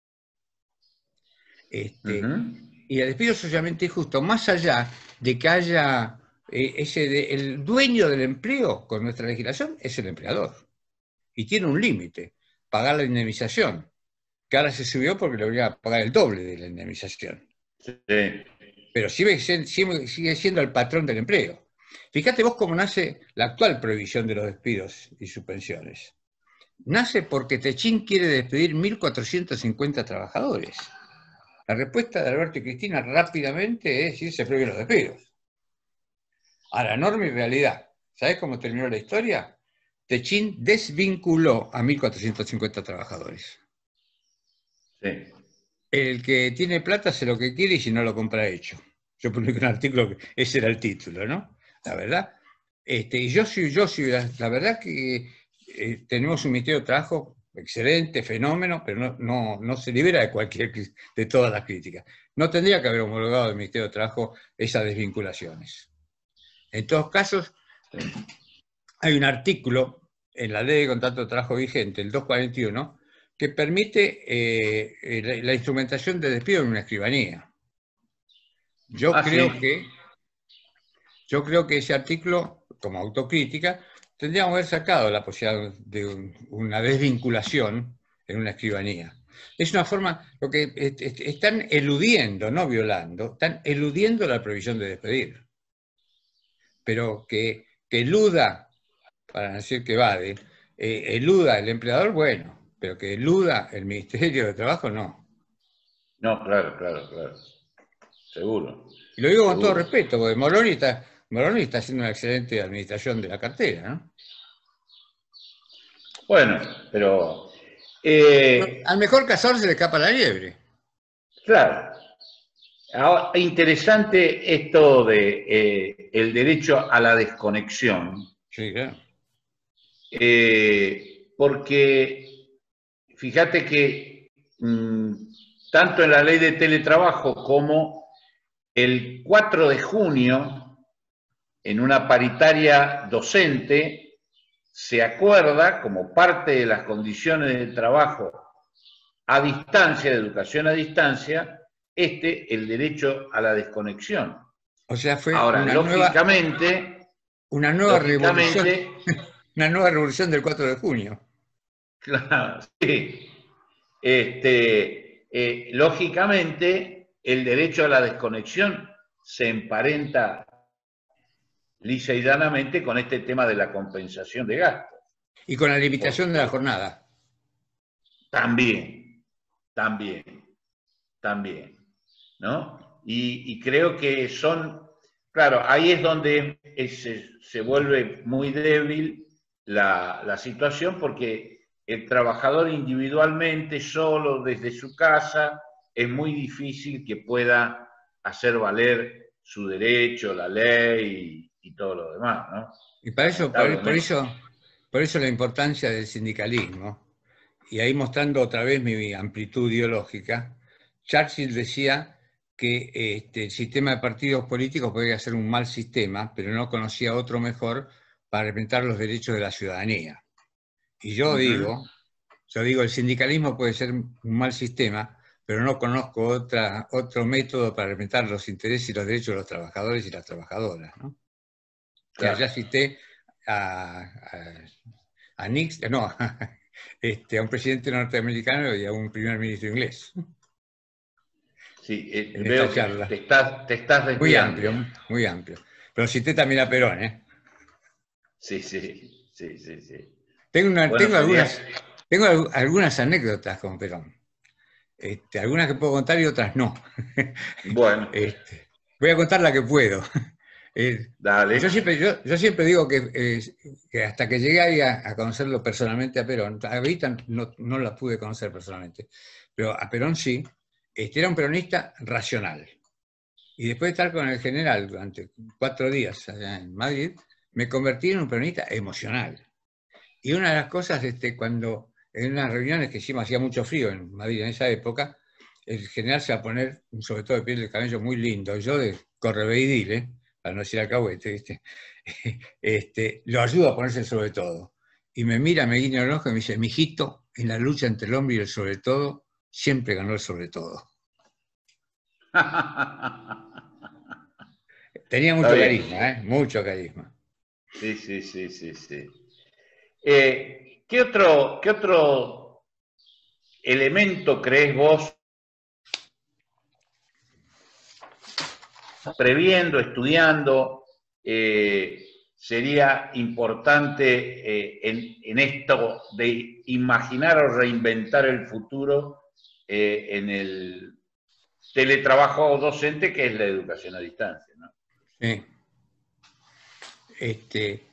Este, Ujú. y el despido socialmente injusto, más allá de que haya eh, ese de, el dueño del empleo con nuestra legislación, es el empleador. Y tiene un límite, pagar la indemnización, que ahora se subió porque le obligan a pagar el doble de la indemnización. Sí. Pero sigue, sigue, sigue siendo el patrón del empleo. Fíjate vos cómo nace la actual prohibición de los despidos y suspensiones. Nace porque Techín quiere despedir mil cuatrocientos cincuenta trabajadores. La respuesta de Alberto y Cristina rápidamente es decir, se prohíben los despidos. A la enorme realidad. ¿Sabés cómo terminó la historia? Techín desvinculó a mil cuatrocientos cincuenta trabajadores. Sí. El que tiene plata hace lo que quiere y si no lo compra hecho. Yo publiqué un artículo que ese era el título, ¿no? La verdad. Este, y yo soy, yo soy, la, la verdad que eh, tenemos un Ministerio de Trabajo excelente, fenómeno, pero no, no, no se libera de cualquier, de todas las críticas. No tendría que haber homologado el Ministerio de Trabajo esas desvinculaciones. En todos casos, Sí. hay un artículo en la ley de contrato de trabajo vigente, el doscientos cuarenta y uno, que permite eh, la, la instrumentación de despido en una escribanía. Yo Ah, creo sí. que, yo creo que ese artículo, como autocrítica, tendríamos que haber sacado la posibilidad de un, una desvinculación en una escribanía. Es una forma, lo que est est están eludiendo, no violando, están eludiendo la prohibición de despedir. Pero que, que eluda, para no decir que evade, eh, eluda el empleador, bueno, pero que eluda el Ministerio de Trabajo, no. No, claro, claro, claro. Seguro. Y lo digo con Seguro. todo respeto, porque Moroni está, Moroni está haciendo una excelente administración de la cartera, ¿no? Bueno, pero... eh, Al mejor cazador se le escapa la liebre. claro. Ahora, interesante esto de eh, el derecho a la desconexión, Sí, claro. eh, porque fíjate que mmm, tanto en la ley de teletrabajo como el cuatro de junio, en una paritaria docente, se acuerda como parte de las condiciones de trabajo a distancia, de educación a distancia, este, el derecho a la desconexión. O sea, fue Ahora, una nueva, lógicamente, una nueva revolución, lógicamente, una nueva revolución del cuatro de junio. claro, sí, este, eh, lógicamente, el derecho a la desconexión se emparenta lisa y llanamente con este tema de la compensación de gastos. Y con la limitación Porque de la jornada. también, también, también, ¿no? Y, y creo que son, claro, ahí es donde es, se vuelve muy débil la, la situación porque el trabajador individualmente, solo desde su casa, es muy difícil que pueda hacer valer su derecho, la ley y, y todo lo demás, ¿no? Y para eso, por, por Lamentablemente. eso, por eso la importancia del sindicalismo. Y ahí mostrando otra vez mi amplitud ideológica, Churchill decía que este, el sistema de partidos políticos podría ser un mal sistema, pero no conocía otro mejor para representar los derechos de la ciudadanía. Y yo Uh -huh. digo, yo digo, el sindicalismo puede ser un mal sistema, pero no conozco otra, otro método para representar los intereses y los derechos de los trabajadores y las trabajadoras, ¿no? Que Claro. allá cité a, a, a Nixon, no, este, a un presidente norteamericano y a un primer ministro inglés. Sí, eh, En veo esta que charla. te estás, te estás Muy desviando. amplio, muy amplio. Pero cité también a Perón, ¿eh? Sí, sí, sí, sí, sí. Tengo, una, Bueno, tengo, sería... algunas, tengo algunas anécdotas con Perón. Este, algunas que puedo contar y otras no. Bueno, Este, voy a contar la que puedo. Eh, dale. yo, siempre, yo, yo siempre digo que, eh, que hasta que llegué ahí a, a conocerlo personalmente a Perón, a Evita no, no la pude conocer personalmente, pero a Perón sí, este, era un peronista racional. Y después de estar con el general durante cuatro días allá en Madrid, me convertí en un peronista emocional. Y una de las cosas, este, cuando en unas reuniones que hicimos, hacía mucho frío en Madrid en esa época, el general se va a poner un sobre todo de piel de camello muy lindo, yo de correveidil, ¿eh? Para no decir alcahuete, ¿viste? Este, lo ayudo a ponerse el sobre todo. Y me mira, me guiña el ojo y me dice, mijito, en la lucha entre el hombre y el sobre todo, siempre ganó el sobre todo. Tenía mucho carisma, ¿eh? Mucho carisma. Sí, sí, sí, sí, sí. Eh, ¿qué, otro, ¿Qué otro elemento crees vos, previendo, estudiando, eh, sería importante eh, en, en esto de imaginar o reinventar el futuro eh, en el teletrabajo docente, que es la educación a distancia, ¿no? Sí. Este,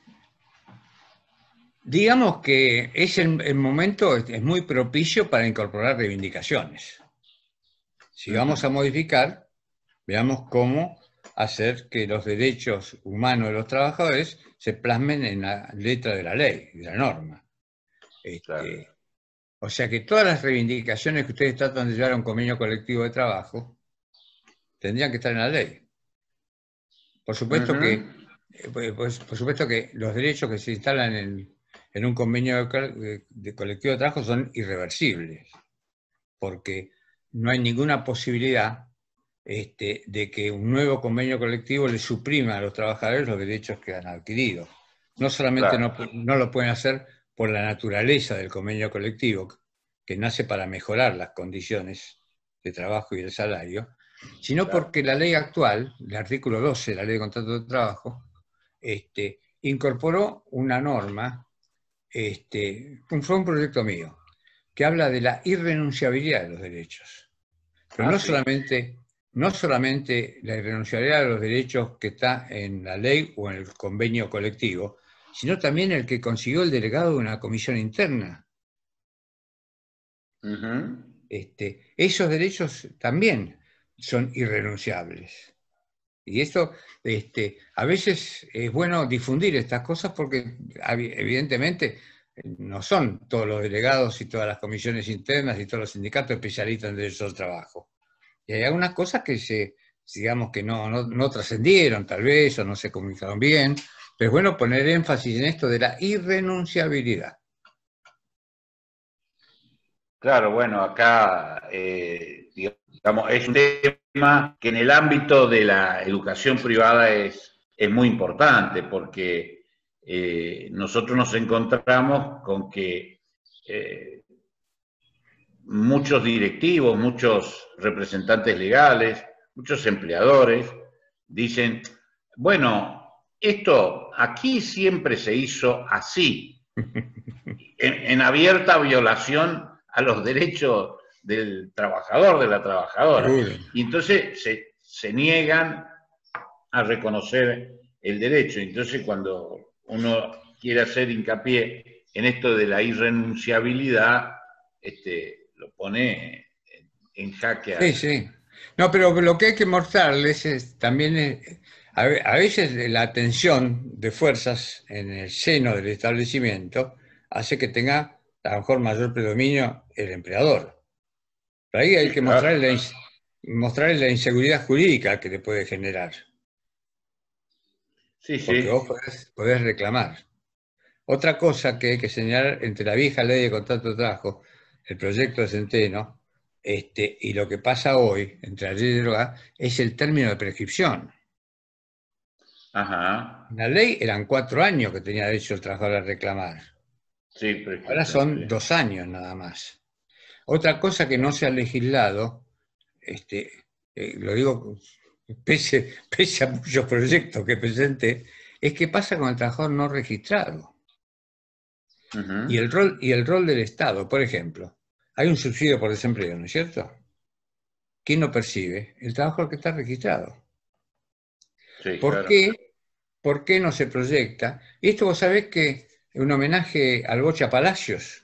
digamos que es el, el momento, es muy propicio para incorporar reivindicaciones. Si vamos a modificar, veamos cómo hacer que los derechos humanos de los trabajadores se plasmen en la letra de la ley, de la norma. Este, claro. O sea que todas las reivindicaciones que ustedes tratan de llevar a un convenio colectivo de trabajo tendrían que estar en la ley. Por supuesto, uh-huh. que, pues, por supuesto que los derechos que se instalan en, en un convenio de, de colectivo de trabajo son irreversibles, porque no hay ninguna posibilidad este, de que un nuevo convenio colectivo le suprima a los trabajadores los derechos que han adquirido. No solamente claro. no, no lo pueden hacer por la naturaleza del convenio colectivo, que nace para mejorar las condiciones de trabajo y el salario, sino claro. porque la ley actual, el artículo doce de la Ley de Contrato de Trabajo, este, incorporó una norma, este, fue un proyecto mío, que habla de la irrenunciabilidad de los derechos. Pero Ah, no sí. solamente, no solamente la irrenunciabilidad de los derechos que está en la ley o en el convenio colectivo, sino también el que consiguió el delegado de una comisión interna. Ujú. Este, esos derechos también son irrenunciables. Y esto, este, a veces es bueno difundir estas cosas porque evidentemente no son todos los delegados y todas las comisiones internas y todos los sindicatos especialistas en derechos del trabajo. Y hay algunas cosas que se, digamos que no, no, no trascendieron tal vez o no se comunicaron bien, pero es bueno poner énfasis en esto de la irrenunciabilidad. Claro, bueno, acá eh, digamos, es un tema que en el ámbito de la educación privada es, es muy importante porque eh, nosotros nos encontramos con que eh, muchos directivos, muchos representantes legales, muchos empleadores dicen, bueno, esto aquí siempre se hizo así, en, en abierta violación a los derechos del trabajador, de la trabajadora. Seguro. Y entonces se, se niegan a reconocer el derecho. Entonces cuando uno quiere hacer hincapié en esto de la irrenunciabilidad, este, lo pone en, en jaque Sí, al... sí. No, pero lo que hay que mostrarles es también, eh, a, ve- a veces la tensión de fuerzas en el seno del establecimiento hace que tenga a lo mejor mayor predominio el empleador. Pero ahí hay Sí, que mostrarle claro. la, ins- mostrarle la inseguridad jurídica que le puede generar, Sí, porque vos sí. podés, podés reclamar. Otra cosa que hay que señalar entre la vieja ley de contrato de trabajo, el proyecto de Centeno, este, y lo que pasa hoy, entre ayer y hoy, es el término de prescripción. Ajá. En la ley eran cuatro años que tenía derecho el trabajador a reclamar. Sí, Ahora prescripción, son sí. dos años nada más. Otra cosa que no se ha legislado, este, eh, lo digo pese, pese a muchos proyectos que presenté, es qué pasa con el trabajador no registrado. Y Ujú. el rol, y el rol del Estado, por ejemplo. Hay un subsidio por desempleo, ¿no es cierto? ¿Quién lo percibe? El trabajador que está registrado. Sí, ¿Por claro. qué? ¿Por qué no se proyecta? Y esto vos sabés que es un homenaje al Bocha Palacios.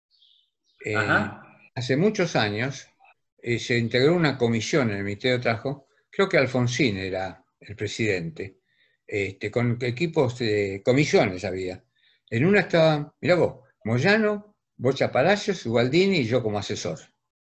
Eh, Ajá. hace muchos años eh, se integró una comisión en el Ministerio de Trabajo, creo que Alfonsín era el presidente, este, con equipos de comisiones había. En una estaba, mirá vos, Moyano, Bocha Palacios, Gualdini y yo como asesor.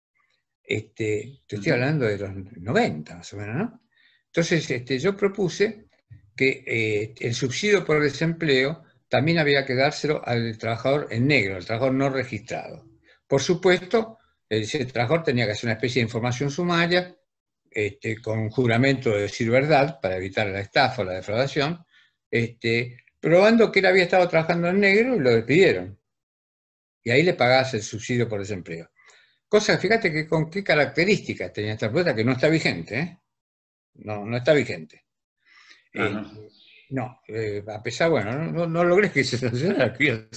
Este, te estoy Ujú. hablando de los noventa más o menos, ¿no? Entonces este, yo propuse que eh, el subsidio por desempleo también había que dárselo al trabajador en negro, al trabajador no registrado. Por supuesto, ese trabajador tenía que hacer una especie de información sumaria, este, con juramento de decir verdad para evitar la estafa o la defraudación, este, probando que él había estado trabajando en negro y lo despidieron. Y ahí le pagabas el subsidio por desempleo. Cosa, fíjate que con qué características tenía esta propuesta que no está vigente, ¿eh? No, no está vigente. Ah, Eh, no. no, eh, a pesar, bueno, no, no, no logré que se sancionara,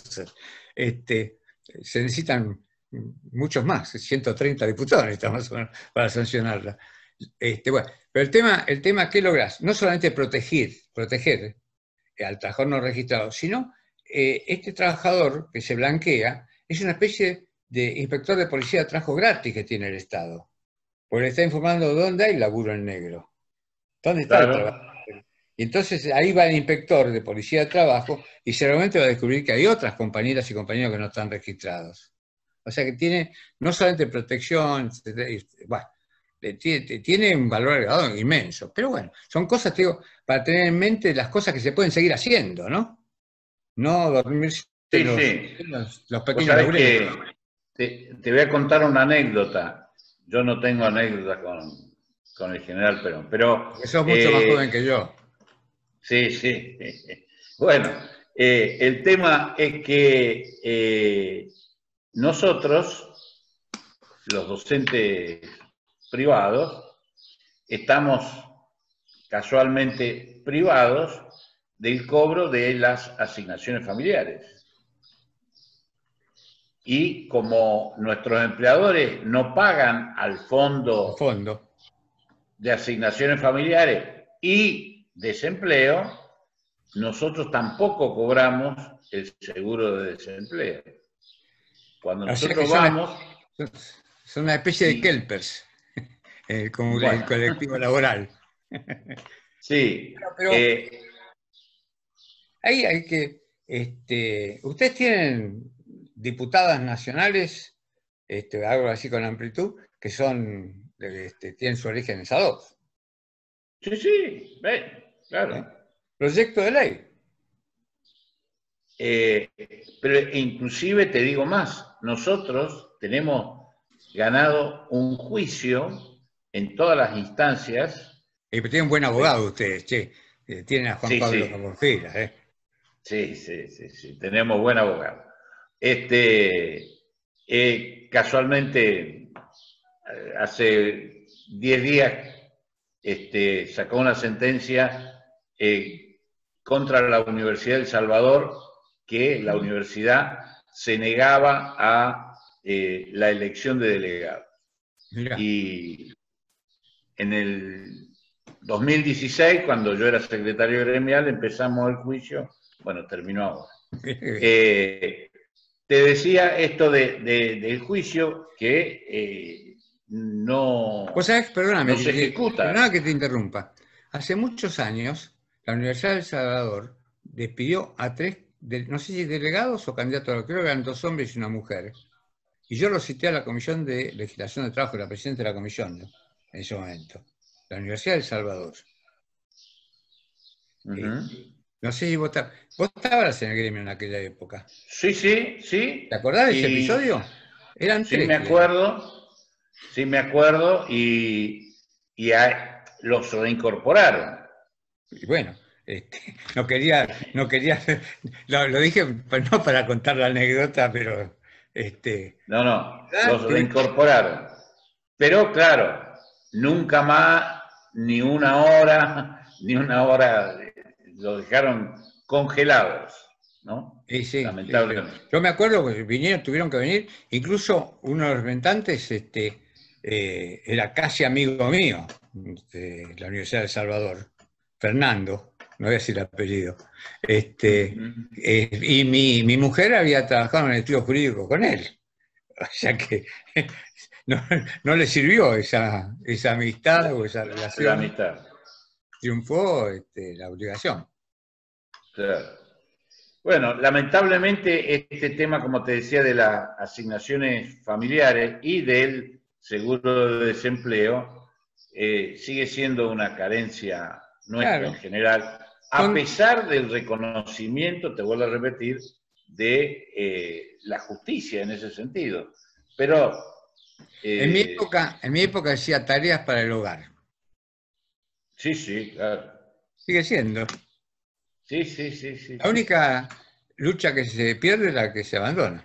este, se necesitan muchos más, ciento treinta diputados necesitamos para sancionarla. Este, bueno, pero el tema, el tema, ¿qué logras? No solamente proteger, proteger al trabajador no registrado, sino eh, este trabajador que se blanquea es una especie de inspector de policía de trabajo gratis que tiene el Estado, porque le está informando dónde hay laburo en negro, dónde está el trabajo. Claro. Y entonces ahí va el inspector de policía de trabajo y seguramente va a descubrir que hay otras compañeras y compañeros que no están registrados. O sea que tiene no solamente protección, bueno, tiene, tiene un valor agregado inmenso. Pero bueno, son cosas, te digo, para tener en mente las cosas que se pueden seguir haciendo, ¿no? No dormirse Sí, en los, sí. en los, los Vos pequeños sabés laureles. que te, te voy a contar una anécdota. Yo no tengo anécdota con, con el general Perón, pero Porque sos mucho más joven eh, que yo. sí, sí. Bueno, eh, el tema es que eh, nosotros, los docentes privados, estamos casualmente privados del cobro de las asignaciones familiares. y como nuestros empleadores no pagan al fondo, fondo de asignaciones familiares y desempleo, nosotros tampoco cobramos el seguro de desempleo. Cuando o sea nosotros que son, vamos... una, son una especie y, de Kelpers, el, bueno, el colectivo laboral. Sí. Pero, pero eh, ahí hay que... Este, ¿ustedes tienen diputadas nacionales, este, algo así con amplitud, que son, este, tienen su origen en Sadov? sí, sí, ven, claro. ¿Eh? Proyecto de ley. Eh, pero inclusive te digo más, nosotros tenemos ganado un juicio en todas las instancias. Y tienen un buen abogado ustedes, che. Tienen a Juan Sí, Pablo sí, Capofila, ¿eh? sí, sí, sí, sí, tenemos buen abogado. Este, eh, casualmente, hace diez días este, sacó una sentencia eh, contra la Universidad de El Salvador, que la universidad se negaba a eh, la elección de delegados. Mirá. Y en el dos mil dieciséis, cuando yo era secretario gremial, empezamos el juicio, bueno, terminó ahora. Eh, te decía esto de, de, del juicio que eh, no, ¿Vos sabés? Perdóname, no se que, ejecuta. perdóname que te interrumpa. Hace muchos años, la Universidad de El Salvador despidió a tres, de, no sé si delegados o candidatos, creo que eran dos hombres y una mujer. Y yo lo cité a la Comisión de Legislación de Trabajo, la presidenta de la comisión, ¿no? En ese momento. La Universidad de El Salvador. Uh-huh. eh, no sé si vos, vos estabas en el gremio en aquella época. Sí, sí, sí. ¿Te acordás de y, ese episodio? Eran sí, tres. me acuerdo. Sí, me acuerdo. Y, y a, los reincorporaron. Y bueno, este, no quería, no quería, lo, lo dije no para contar la anécdota, pero este. No, no, los reincorporaron. Pero claro, nunca más, ni una hora, ni una hora, lo dejaron congelados, ¿no? Sí, sí, lamentablemente. Sí, yo me acuerdo que vinieron, tuvieron que venir, incluso uno de los representantes este, eh, era casi amigo mío de la Universidad de El Salvador, Fernando, no voy a decir el apellido, este, uh-huh. eh, y mi, mi mujer había trabajado en el estudio jurídico con él, o sea que no, no le sirvió esa, esa amistad o esa relación. La amistad. Triunfó este, la obligación. Claro. Bueno, lamentablemente este tema, como te decía, de las asignaciones familiares y del seguro de desempleo, eh, sigue siendo una carencia nuestra claro. en general, a Son... pesar del reconocimiento, te vuelvo a repetir, de eh, la justicia en ese sentido. Pero... Eh, en, mi época, en mi época decía tareas para el hogar. Sí, sí, claro. Sigue siendo. Sí, sí, sí, sí. La única lucha que se pierde es la que se abandona.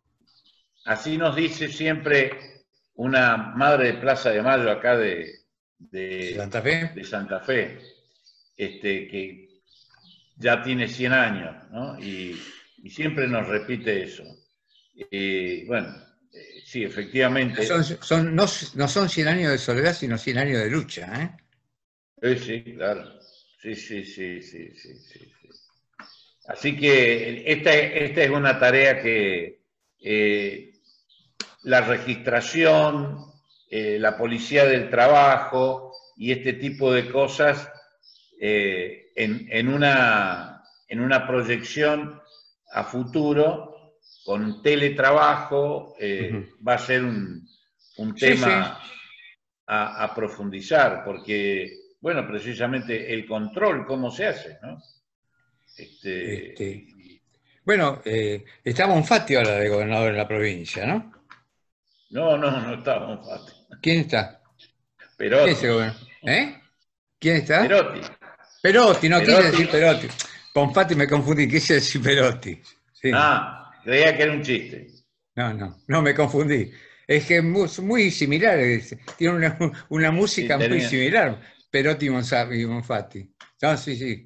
Así nos dice siempre una madre de Plaza de Mayo acá de, de, Santa Fe, de Santa Fe este, que ya tiene cien años, ¿no? Y, y siempre nos repite eso. Y, bueno, sí, efectivamente. Son, son, no, no son cien años de soledad, sino cien años de lucha, ¿eh? Sí, sí, claro. Sí, sí, sí, sí, sí, sí, sí. Así que esta, esta es una tarea que eh, la registración, eh, la policía del trabajo y este tipo de cosas eh, en, en, una, en una proyección a futuro con teletrabajo eh, uh-huh. va a ser un, un tema sí, sí. A, a profundizar porque, bueno, precisamente el control, ¿cómo se hace? ¿No? Este, este, bueno, eh, está Bonfatti ahora de gobernador en la provincia, ¿no? No, no, no está Bonfatti. ¿Quién está? Perotti. ¿Quién, es el gobernador? ¿Eh? ¿Quién está? Perotti. Perotti, no Perotti. quise decir Perotti. Bonfatti me confundí, quise decir Perotti. Sí. Ah, creía que era un chiste. No, no, no me confundí. Es que es muy, muy similar, tiene una, una música sí, muy similar, Perotti y Bonfatti. No, sí, sí.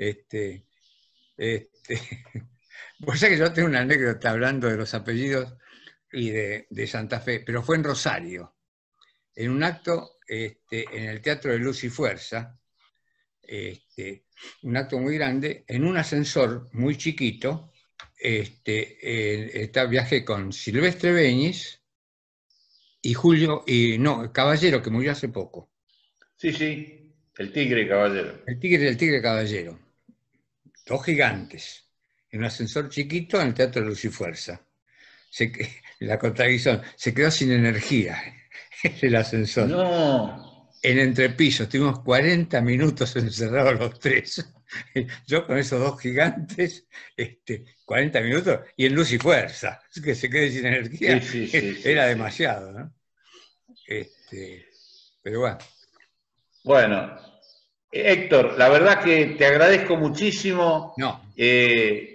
Este, este, vos sabés que yo tengo una anécdota hablando de los apellidos y de, de Santa Fe, pero fue en Rosario, en un acto este, en el Teatro de Luz y Fuerza, este, un acto muy grande, en un ascensor muy chiquito. Este, eh, esta, viajé con Silvestre Beñis y Julio, y no, Caballero, que murió hace poco. Sí, sí, el Tigre Caballero. El Tigre, el Tigre Caballero. Dos gigantes, en un ascensor chiquito en el Teatro de Luz y Fuerza. Se, la contradicción, se quedó sin energía el ascensor. No. En entrepiso, estuvimos cuarenta minutos encerrados los tres. Yo con esos dos gigantes, este, cuarenta minutos, y en Luz y Fuerza, que se quede sin energía, Sí, sí, sí, era sí, demasiado, ¿no? Este, pero bueno. Bueno, Héctor, la verdad que te agradezco muchísimo No. eh,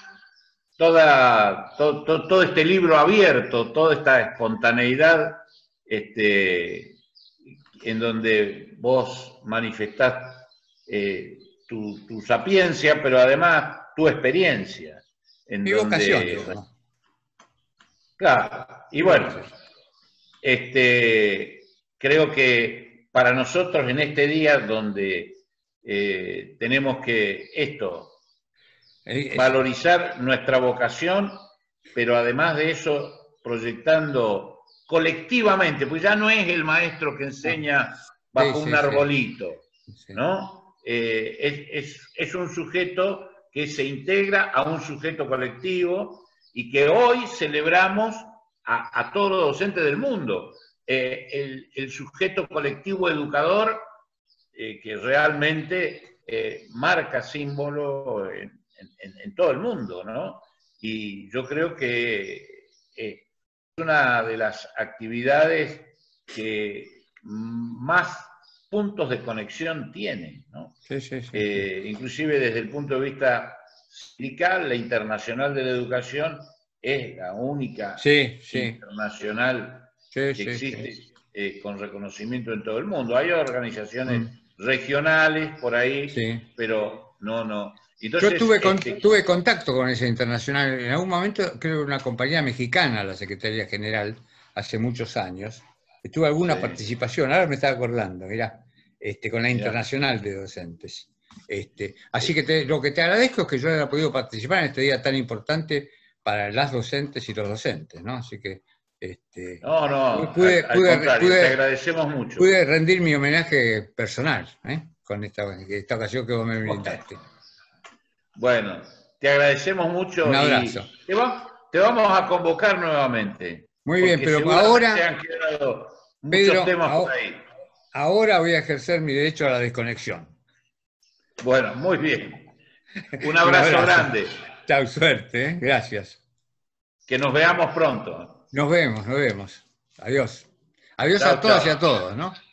toda, to, to, todo este libro abierto, toda esta espontaneidad este, en donde vos manifestás eh, tu, tu sapiencia, pero además tu experiencia. En Mi donde, vocación, digamos. Claro, y bueno, este, creo que para nosotros en este día donde eh, tenemos que esto, Es, valorizar nuestra vocación, pero además de eso, proyectando colectivamente, pues ya no es el maestro que enseña bajo sí, sí, un arbolito, sí. ¿no? Eh, es, es, es un sujeto que se integra a un sujeto colectivo y que hoy celebramos a, a todos los docentes del mundo. Eh, el, el sujeto colectivo educador eh, que realmente eh, marca símbolo en, en, en, todo el mundo, ¿no? Y yo creo que eh, es una de las actividades que más puntos de conexión tienen, ¿no? Sí, sí, sí, eh, sí. Inclusive desde el punto de vista sindical, la Internacional de la Educación es la única Sí, sí. internacional sí, que sí, existe sí. eh, con reconocimiento en todo el mundo. Hay organizaciones mm. regionales por ahí, sí. pero no, no. Entonces, yo tuve, con, este... tuve contacto con esa internacional. En algún momento, creo que una compañía mexicana, la Secretaría General, hace muchos años. Tuve alguna sí. participación, ahora me estaba acordando, mirá, este, con la mirá. Internacional de Docentes. Este, así que te, lo que te agradezco es que yo haya podido participar en este día tan importante para las docentes y los docentes, ¿no? Así que... Este, no, no, pude, al, pude, al contrario, pude, te agradecemos mucho. Pude rendir mi homenaje personal, ¿eh? Con esta, esta ocasión que vos me brindaste. Bueno, te agradecemos mucho. Un abrazo. Y te, va, te vamos a convocar nuevamente. Muy bien, pero ahora... Se han quedado muchos Pedro, temas ahora, por ahí. Ahora voy a ejercer mi derecho a la desconexión. Bueno, muy bien. Un abrazo, Un abrazo. grande. Chao, suerte, ¿eh? Gracias. Que nos veamos pronto. Nos vemos, nos vemos. Adiós. Adiós chao, a todas chao. y a todos, ¿no?